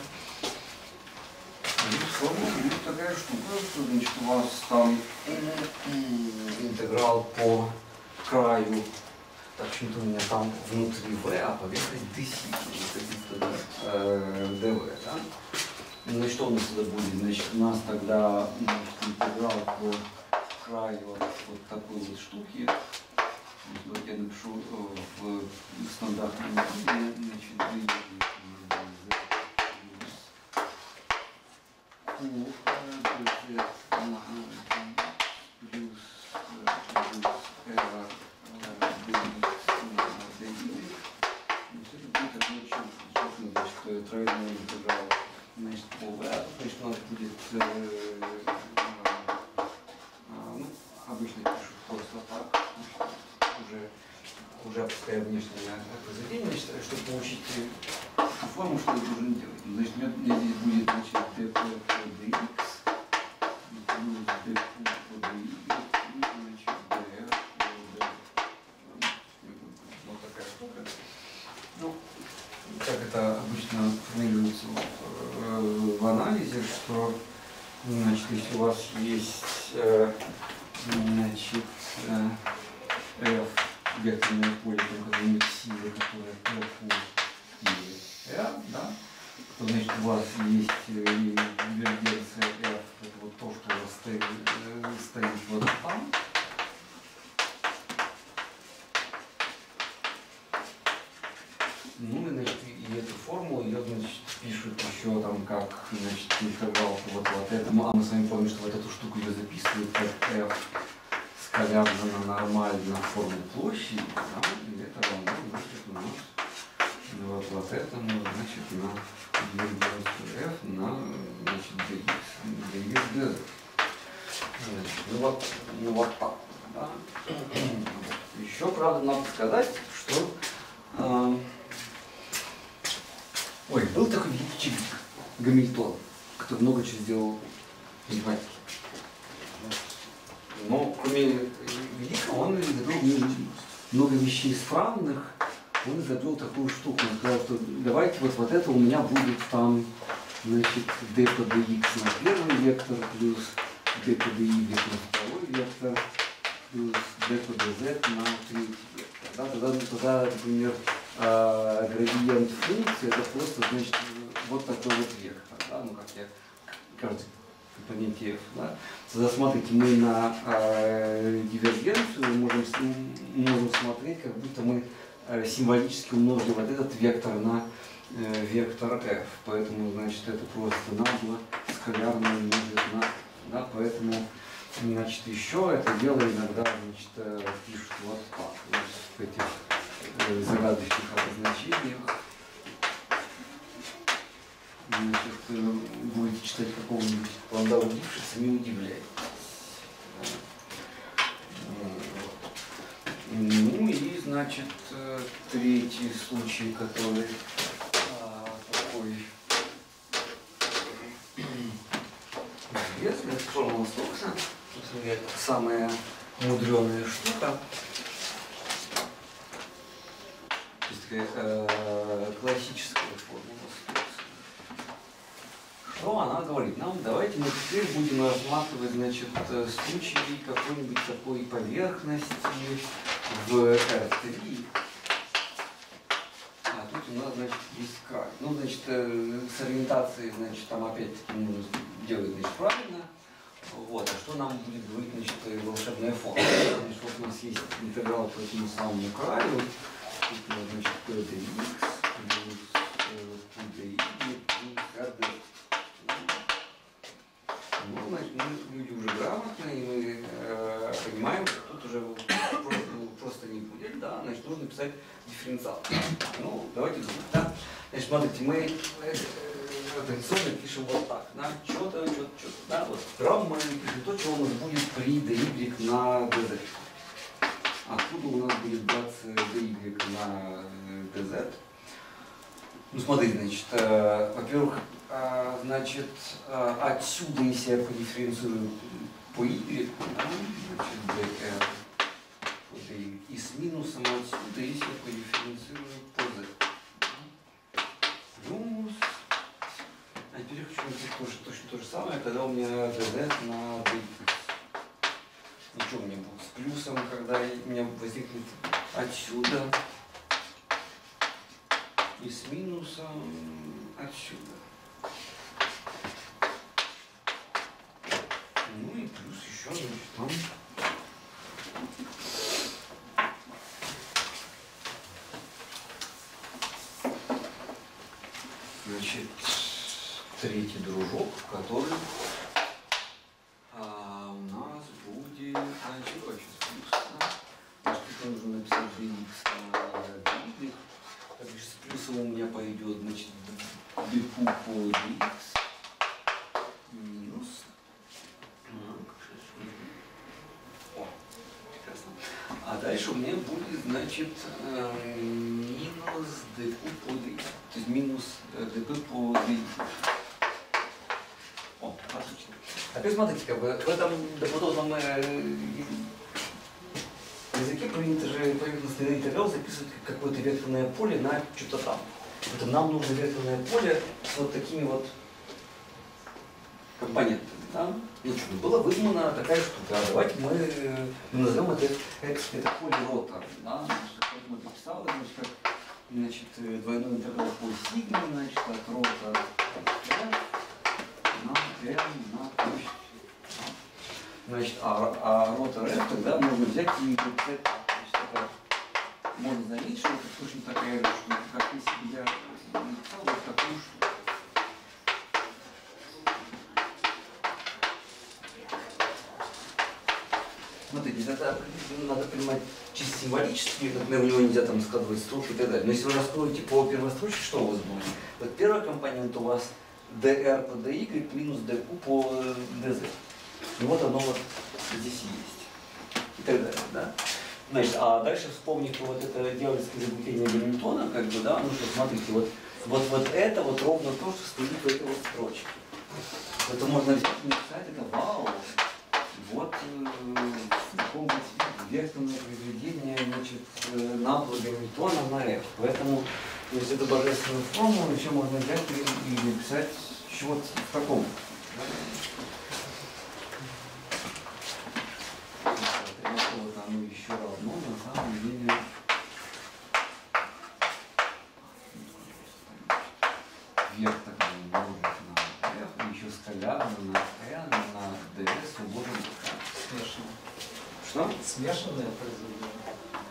С формулой будет такая штука, что, значит, у вас там интеграл по краю, так, почему-то у меня там внутри v, а поверхность dv, да? Ну и что у нас тогда будет? Значит, у нас тогда, значит, интеграл по краю вот такой вот штуки. Вот я напишу в стандартном виде, значит, тройной интеграл, значит, по v, значит, у нас будет, ну, обычно пишу просто так, уже опуская внешнее произведение, значит, чтобы получить эту форму, что я должен делать. Значит, у меня здесь будет, значит, dp по dx плюс dq по dy, и, значит, dr по dv. Вот такая штука. Ну, как это обычно формулируется в анализе, что, значит, если у вас есть, значит, f векторное поле какой-нибудь силы, которая по и r, да, то, значит, у вас есть дивергенция f, это вот то, что у вас стоит вот там. Ну и, значит, и эту формулу ее, значит, пишут еще там как, значит, интеграл вот этому, а мы с вами помним, что вот эту штуку ее записывают как f скалярно на нормально форму площади, да, и это равно, значит, у нас вот этому, значит, на дивергенцию f на, значит, dx dz. Ну вот так, да. Еще, правда, надо сказать, что был такой великий Гамильтон, который много чего сделал в математике. Но кроме великого он изобрел много вещей странных, он изобрел такую штуку. Он сказал, что давайте вот это у меня будет там, значит, d по dx на первый вектор плюс d по dy на второй вектор плюс d по dz на третий вектор. Да, тогда, например, градиент функции это просто, значит, вот такой вот вектор. Да? Ну, как я каждый компоненте f. Да? Тогда смотрите, мы на дивергенцию можем смотреть, как будто мы символически умножили вот этот вектор на вектор f. Поэтому, значит, это просто нагло скалярно умножить на. Да? Поэтому, значит, еще это дело иногда, значит, пишут вот так. Вот в этих загадочных обозначениях. Значит, будете читать какого-нибудь Ландау Липшица, не удивляйтесь. Ну и, значит, третий случай, который такой известный, это формула Стокса. Это самая мудреная штука. То есть такая классическая формула Стокса. Что она говорит нам? Давайте мы теперь будем рассматривать, значит, случай какой-нибудь такой поверхности в R3. А тут у нас, значит, есть край. Ну, значит, с ориентацией, значит, там опять-таки нужно делать, значит, правильно. Вот. А что нам будет говорить, значит, волшебная форма? Значит, вот у нас есть интеграл по этому самому краю. Тут у нас, значит, pdx плюс pdy плюс rd. Ну, значит, мы люди уже грамотные, и мы понимаем, что тут уже просто не будет, да, значит, нужно писать дифференциал. Ну, давайте думать, да. Значит, смотрите, мы традиционно пишем вот так, да, что-то, да, вот справа мы пишем то, что у нас будет при dy на dz. Откуда у нас будет браться dy на dz? Ну, смотрите, значит, во-первых, значит, отсюда, если я подифференцирую по y, да, значит, dr по dy, и с минусом отсюда, если я подифференцирую по z. Плюс, а теперь я хочу написать точно то же самое, когда у меня dz на dx. Ну, что у меня будет с плюсом, когда у меня возникнет отсюда, и с минусом отсюда. Ну и плюс еще, значит, там значит, третий дружок, который у нас будет, значит, очень плюс. Да? Тут нужно написать dx на y. Так, с плюсом у меня пойдет, значит, dq по dx минус. О, прекрасно. А дальше у меня будет, значит, минус dq по dx. То есть минус dq по dx. О, отлично. Опять смотрите, как бы в этом допотопном языке принято же поверхностный интеграл записывать как какое-то векторное поле на что-то там. Поэтому нам нужно векторное поле с вот такими вот компонентами. Да? Ну что, была выдумана такая штука. А давайте мы назовем это поле ротор. Да? Поэтому это писал, значит, двойной интеграл по сигме, значит, от ротора на на площадь. Значит, а ротор f тогда можно взять и написать так. Значит, можно заметить, что это точно такая же штука, как если бы я написал вот такую штуку. Смотрите, это надо понимать чисто символически, например, у него нельзя там складывать строки и так далее. Но если вы раскроете по первострочке, что у вас будет? Вот первый компонент у вас dr по dy минус dq по dz. И вот оно вот здесь есть. И так далее, да? Значит, а дальше вспомните вот это дьявольское изобретение Гамильтона, как бы, да, ну что, смотрите, вот это вот ровно то, что стоит в этой вот строчке. Это можно взять и написать, это вау. Вот в таком вот виде. векторное произведение, значит, набла Гамильтона на F. Поэтому, то есть это божественная формула, еще можно взять и написать вот в таком. Вот оно еще равно на самом деле. Вектор умножить на F, еще скалярно на N, на DS умножить на K. Смешанное. Что? Смешанное произведение.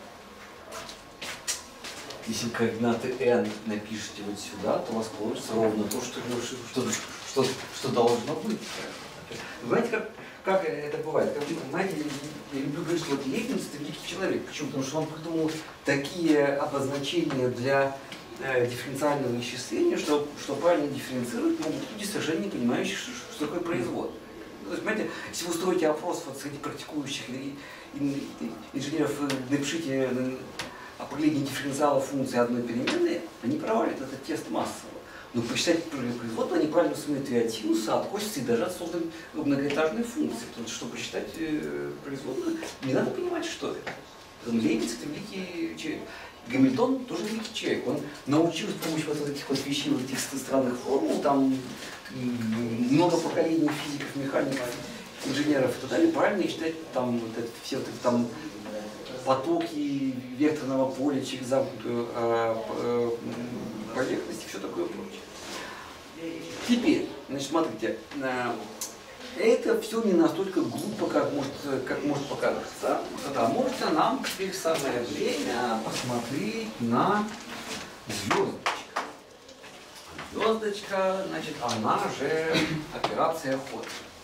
Если координаты n напишите вот сюда, то у вас получится ровно то, что должно быть. Знаете, как это бывает? Как, знаете, я люблю говорить, что вот Лейбниц – это великий человек. Почему? Потому что он придумал такие обозначения для дифференциального исчисления, что правильно дифференцировать могут люди, совершенно не понимающие, что такое производ. То есть, понимаете, если вы устроите опрос вот среди практикующих инженеров, напишите определение дифференциала функции одной переменной, они провалят этот тест массово. Но посчитать производ они правильно суммируют от синуса, от косица и даже от созданной многоэтажной функции. Потому что, чтобы посчитать производную, не надо понимать, что это. Лейбниц – это великий человек. Гамильтон тоже великий человек. Он научился с помощью вот этих вот вещей, вот этих странных формул, там много поколений физиков, механиков, инженеров и так далее, правильно считать там вот это, все вот это, там потоки векторного поля через замкнутую поверхность и все такое прочее. Теперь, значит, смотрите, это все не настолько глупо, как может показаться. Да, можете нам теперь самое время посмотреть на звездочку. Звездочка, значит, она же операция ход.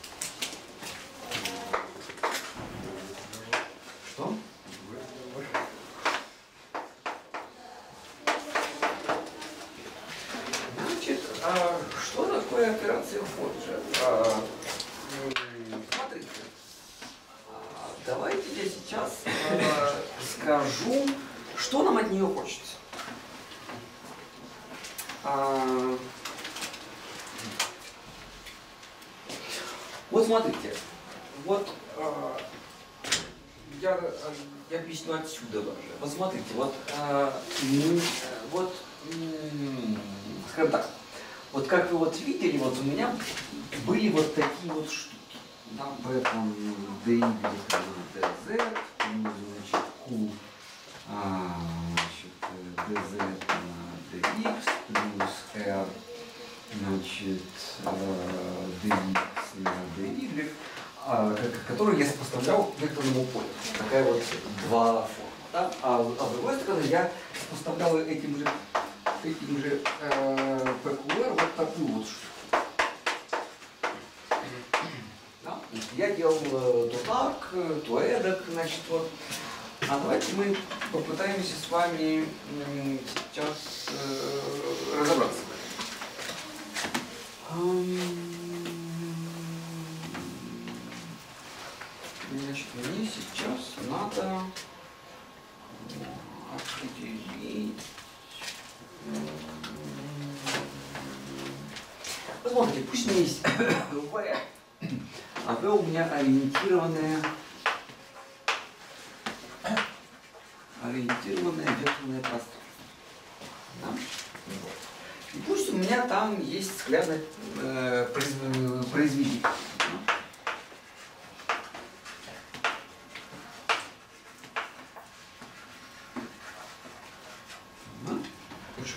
Что? Значит, что такое операция Ходжа? Смотрите, давайте я сейчас скажу, что нам от нее хочется. Вот смотрите, вот я объясню отсюда даже. Вот смотрите, скажем так, вот как вы вот видели, вот у меня были вот такие вот штуки. Да, поэтому dy на dz, значит, q, dz на dx, плюс r, значит, dx на dy, которую я сопоставлял к векторному полю. Такая вот два форма. Да? А с другой стороны я сопоставлял этим же PQR вот такую вот штуку. Да? Я делал то так, то эдак, значит, вот. А давайте мы попытаемся с вами сейчас разобраться. Значит, мне сейчас надо определить. Посмотрите, пусть у меня есть V, а V у меня ориентированное векторное пространство. Да? И пусть у меня там есть скалярное произведение. Очень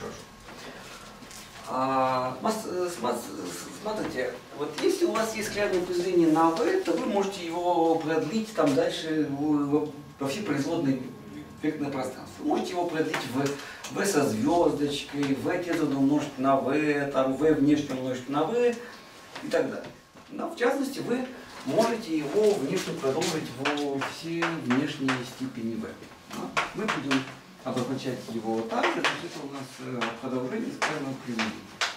хорошо. Смотрите, вот если у вас есть скалярное произведение на V, то вы можете его продлить там дальше во все производные векторное пространство. Вы можете его продлить в V со звездочкой, V тезано умножить на V, там V внешне умножить на V и так далее. Но в частности, вы можете его внешне продолжить во все внешние степени V. Мы будем обозначать его так, это у нас продолжение скалярного произведения.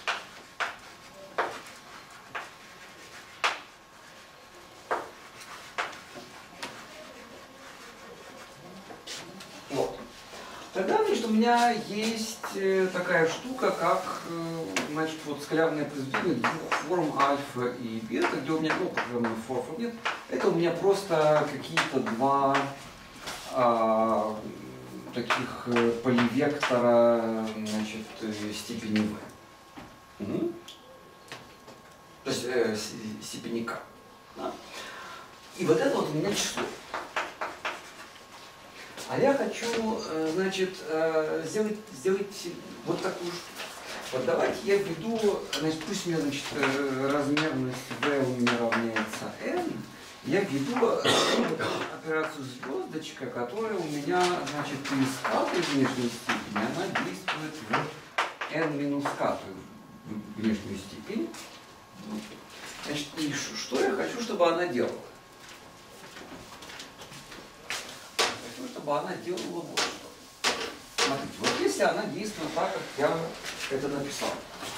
Вот. Тогда, значит, у меня есть такая штука, как, значит, вот скалярное произведение двух форм альфа и бета, где у меня, программных форм нет, это у меня просто какие-то два таких поливектора, значит, степени v. То есть степени k. Да? И вот это вот у меня число. А я хочу, значит, сделать вот такую штуку. Вот давайте я введу, значит, пусть у меня, значит, размерность v у меня равняется n. Я введу операцию звездочка, которая у меня, значит, из k при внешней степени, она действует в n минус k в внешнюю степень. Значит, и что я хочу, чтобы она делала? Хочу, чтобы она делала вот что. Смотрите, вот если она действует так, как я это написал,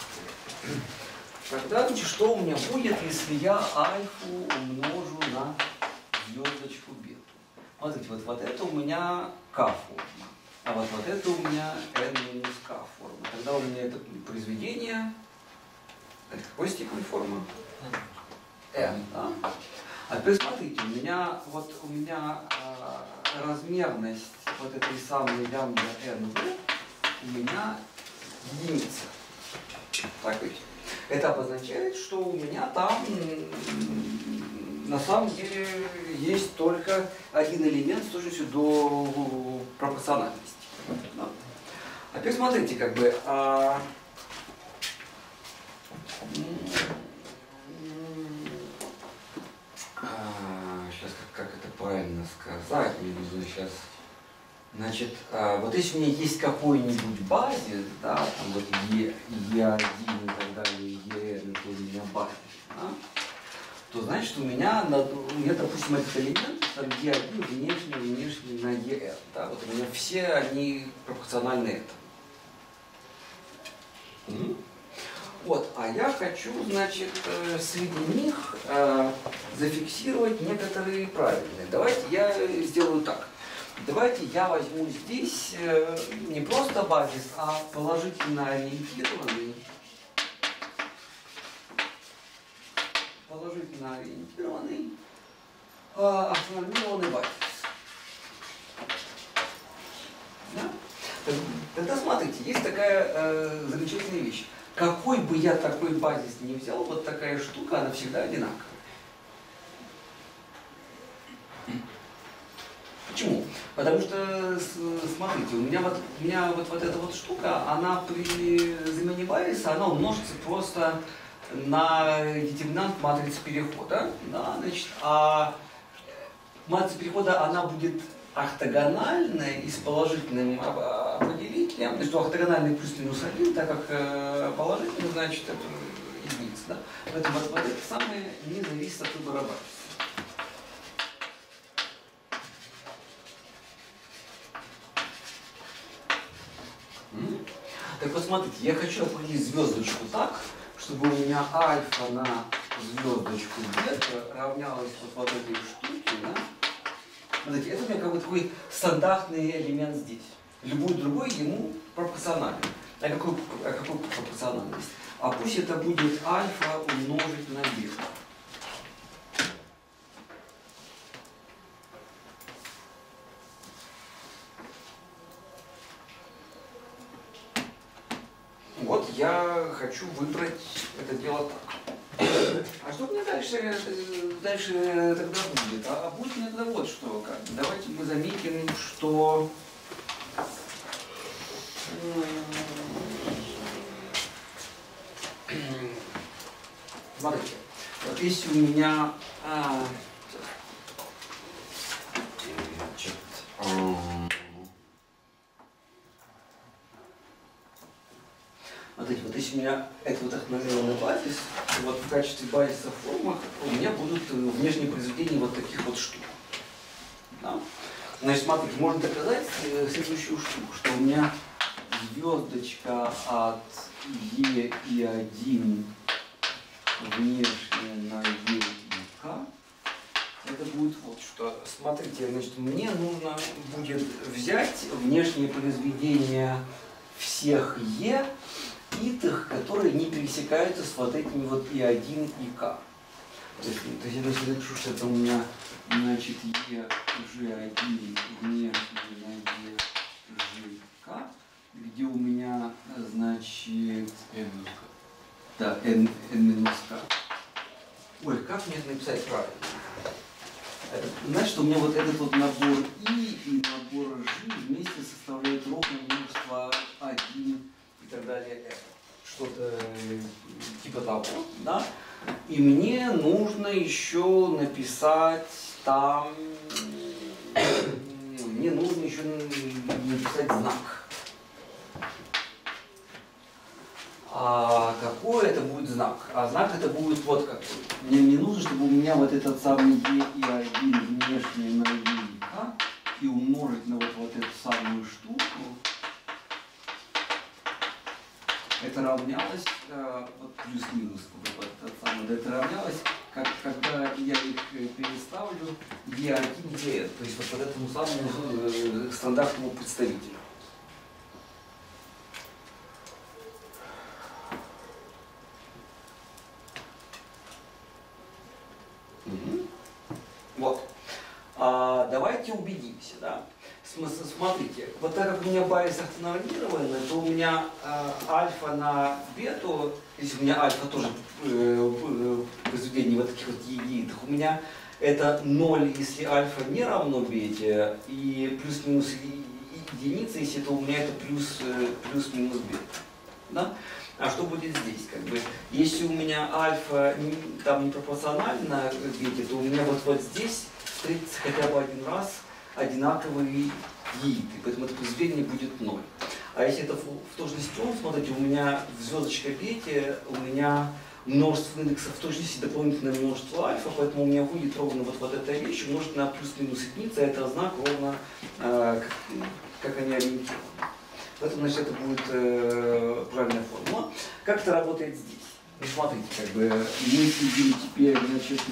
тогда, значит, что у меня будет, если я альфу умножу на звездочку бету? Смотрите, вот это у меня k-форма, а вот это у меня n минус k-форма. Тогда у меня это произведение, это какой степени форма? n, да? А теперь смотрите, у меня размерность вот этой самой лямбда nv у меня единица. Так ведь? Это обозначает, что у меня там на самом деле есть только один элемент с точностью до пропорциональности. Да? А теперь смотрите, как бы сейчас как это правильно сказать, мне нужно сейчас. Значит, вот если у меня есть какой-нибудь базис, да, там вот E1 и так далее, EN, это у меня базис, да, то значит у меня, допустим, этот элемент, там E1 внешний на EN, да, вот у меня все они пропорциональны этому. Вот, а я хочу, значит, среди них зафиксировать некоторые правильные. Давайте я сделаю так. Давайте я возьму здесь не просто базис, а положительно ориентированный автономированный базис. Да? Тогда смотрите, есть такая замечательная вещь. Какой бы я такой базис ни взял, вот такая штука, она всегда одинаковая. Почему? Потому что, смотрите, у меня вот эта вот штука, она при замене базиса, она умножится просто на детерминант матрицы перехода. Да, значит, а матрица перехода, она будет ортогональная и с положительным определителем, то есть ортогональный плюс-минус 1, так как положительный, значит, это единица. Да? Поэтому вот это самое не зависит от выбора базиса. Так вот смотрите, я хочу определить звездочку так, чтобы у меня альфа на звездочку бета равнялась вот этой штуке, да? Смотрите, это у меня как бы такой стандартный элемент здесь. Любой другой ему пропорционален. А какой пропорциональность? А пусть это будет альфа умножить на бета. Вот я хочу выбрать это дело так. А что мне дальше тогда будет? А будет мне тогда вот что. Давайте мы заметим, что смотрите, вот если у меня вот если у меня это вот автономированный базис, то вот в качестве базиса в формах у меня будут внешние произведения вот таких вот штук. Да? Значит, смотрите, можно доказать следующую штуку, что у меня звездочка от E и 1 внешняя на E и K. Это будет вот что. Смотрите, значит, мне нужно будет взять внешнее произведение всех E, итых, которые не пересекаются с вот этими вот И1 и К. То есть я напишу, что это у меня, значит, Е G1 внешний на GK, где у меня, значит, да, n минус k. Ой, как мне это написать правильно? Значит, у меня вот этот вот набор и набор G вместе составляют ровное множество 1 и так далее. Что-то типа того, да? И мне нужно еще написать там, мне нужно еще написать знак. А какой это будет знак? А знак это будет вот какой. Мне нужно, чтобы у меня вот этот самый E и 1 внешний на EK и умножить на вот эту самую штуку. Это равнялось, вот плюс-минус, вот это самое, это равнялось, когда я их переставлю E1, E, то есть вот этому самому стандартному представителю. Вот. Давайте убедимся, да. Смотрите, вот так как у меня байс ортонормированы, то у меня альфа на бету, если у меня альфа тоже произведение вот таких вот единиц, у меня это 0, если альфа не равно бете, и плюс-минус единица, если это у меня это плюс-минус бета. Да? А что будет здесь? Как бы, если у меня альфа там не пропорционально бете, то у меня вот здесь встретится хотя бы один раз одинаковые единицы, поэтому это произведение будет 0. А если это в точности он, смотрите, у меня в звездочка бете, у меня множество индексов в точности дополнительное множество альфа, поэтому у меня выйдет ровно вот эта вещь умножить на плюс-минус единица, а это знак ровно, как они ориентированы. Поэтому, значит, это будет правильная формула. Как это работает здесь? Ну, смотрите, как бы мы сидим теперь, значит,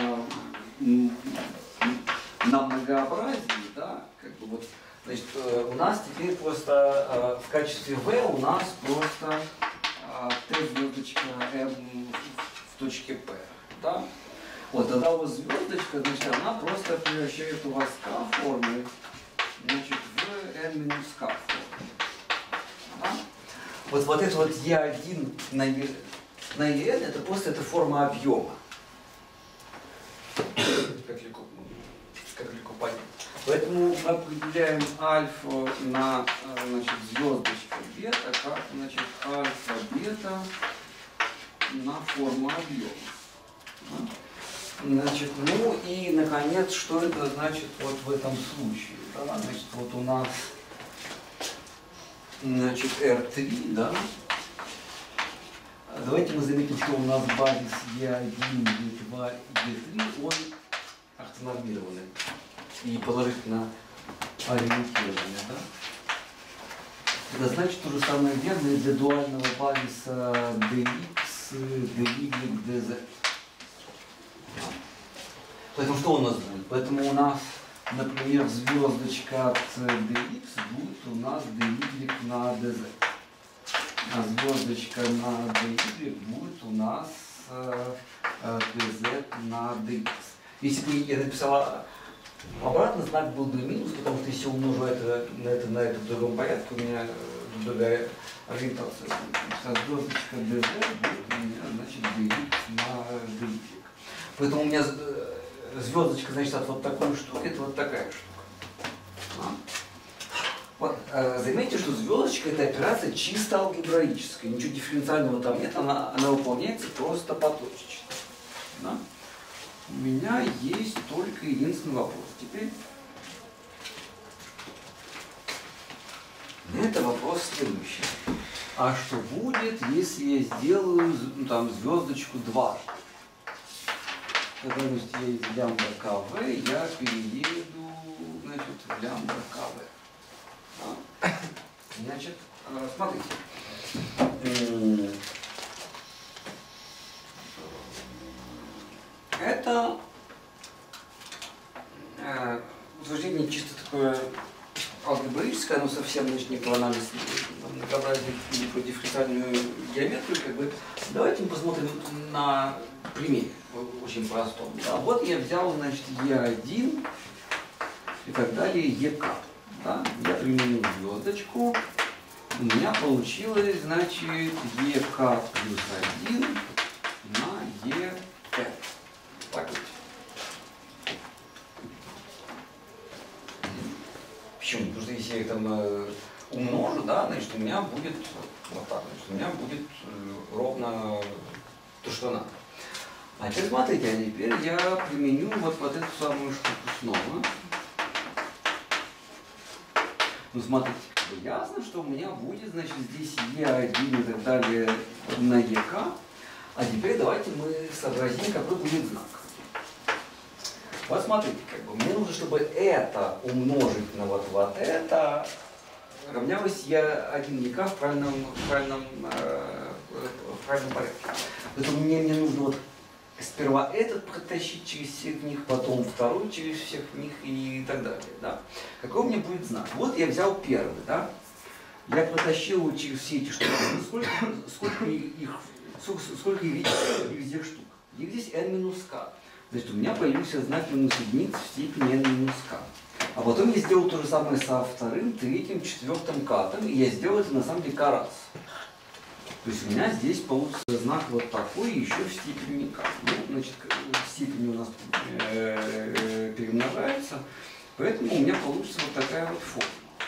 на многообразии, да, как бы вот, значит, у нас теперь просто в качестве v у нас просто t звездочка m в точке p, да. Вот, тогда у вас звездочка, значит, она просто превращает у вас k формы, значит, в n минус k формы. Да? Вот это вот E1 на EN, это просто это форма объема. Как легко понять. Поэтому мы определяем альфа на, значит, звездочка бета, как, значит, альфа бета на форму объема. Значит, ну и наконец, что это значит вот в этом случае? Да? Значит, вот у нас, значит, R3, да? Давайте мы заметим, что у нас базис E1, E2, E3, он ортонормированный и положительно ориентированный. Да? Это значит то же самое верно и для дуального базиса dx, dy, dz. Поэтому что у нас будет? Поэтому у нас, например, звездочка от dx будет у нас dy на dz. А звездочка на dy будет у нас dz на dx. Если бы я написала обратно, знак был бы минус, потому что если умножу это на это в другом порядке, у меня другая ориентация. А звездочка dz будет у меня, значит, dx на dy. Поэтому у меня звездочка, значит, от вот такой штуки, это вот такая штука. Вот, заметьте, что звездочка это операция чисто алгебраическая, ничего дифференциального там нет, она выполняется просто поточечно. Да? У меня есть только единственный вопрос. Теперь это вопрос следующий. А что будет, если я сделаю там звездочку дважды? Когда, значит, я из лямбда КВ я перееду, значит, в лямбда КВ. Значит, смотрите. Это утверждение чисто такое алгебраическое, оно совсем не про анализ многообразия или про дифференциальную геометрию. Как бы. Давайте мы посмотрим на примере, очень простом. Да, вот я взял, значит, E1 и так далее, ек. Да? Я применил звездочку. У меня получилось, значит, ек плюс 1 на ек. Так вот. Почему? Потому что если я их там умножу, да, значит, у меня будет вот так, значит, у меня будет ровно то, что надо. А теперь смотрите, а теперь я применю вот эту самую штуку снова. Ну, смотрите, ясно, что у меня будет, значит, здесь Е1 и так далее на ЕК. А теперь давайте мы сообразим, какой будет знак. Вот смотрите, как бы мне нужно, чтобы это умножить на вот это равнялось Е1 ЕК в правильном порядке. Поэтому мне нужно вот сперва этот протащить через всех них, потом второй через всех них и так далее. Да? Какой у меня будет знак? Вот я взял первый, да? Я протащил его через все эти штуки. Сколько их здесь штук? Их здесь n минус k. Значит, у меня появился знак минус единицы в степени n минус k. А потом я сделал то же самое со вторым, третьим, четвертым катом, и я сделал это на самом деле k раз. То есть у меня здесь получится знак вот такой, еще в степени k. Ну, значит, степень у нас перемножается, поэтому у меня получится вот такая вот форма.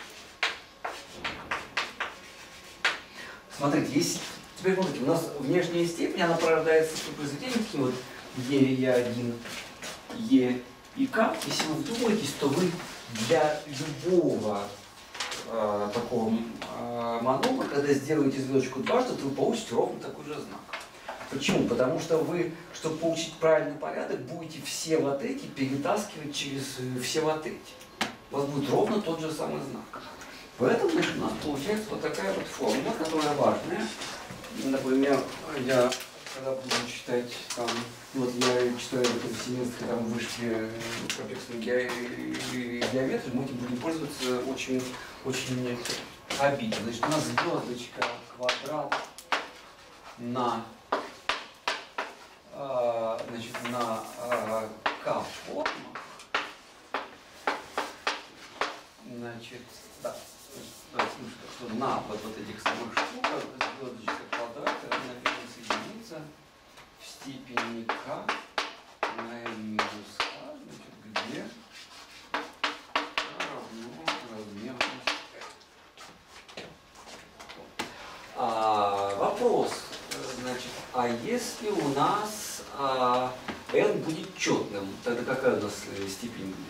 Смотрите, если теперь смотрите, у нас внешняя степень, она порождается при произведении таким вот Е1, Е и К. Если вы вдумаетесь, то вы для любого такого монопа, когда сделаете звездочку дважды, то вы получите ровно такой же знак. Почему? Потому что вы, чтобы получить правильный порядок, будете все вот эти перетаскивать через все вот эти. У вас будет ровно тот же самый знак. Поэтому, значит, у нас получается вот такая вот формула, которая важная. Например, я когда буду читать там, вот я читаю в этом семестре там вышли комплексную геометрию, мы этим будем пользоваться очень обидно. Значит, у нас звездочка квадрат на k формах. Значит, да. Что на вот этих самых штуках звездочка квадрат равна минус единица в степени k на n минус k, значит, где равно размерность вопрос, значит, а если у нас n будет четным, тогда какая у нас степень будет?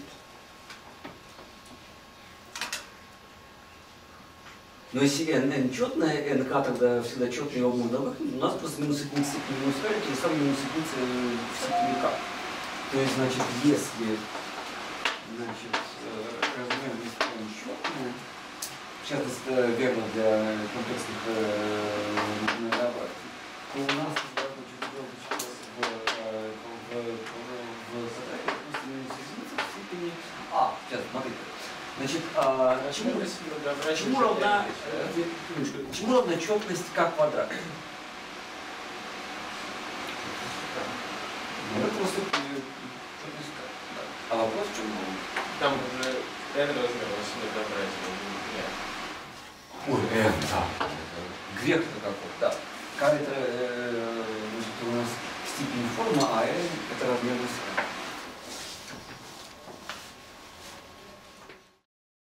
Но если n четная, nk тогда всегда четный, его можно выкинуть, у нас просто минус единица степени минус k, то же самое минус единица в степени k. То есть, значит, если размерность n четная, сейчас это верно для комплексных многообразий, то у нас тогда в задаче просто минус единица в степени сейчас, смотрите. Значит, чему равна четность k квадрат? Ну, это просто четность k. А вопрос в чем был? Там уже n размер, Ой, да. Вектор какой-то, да. K это у нас степень формы, а n это размер высоты.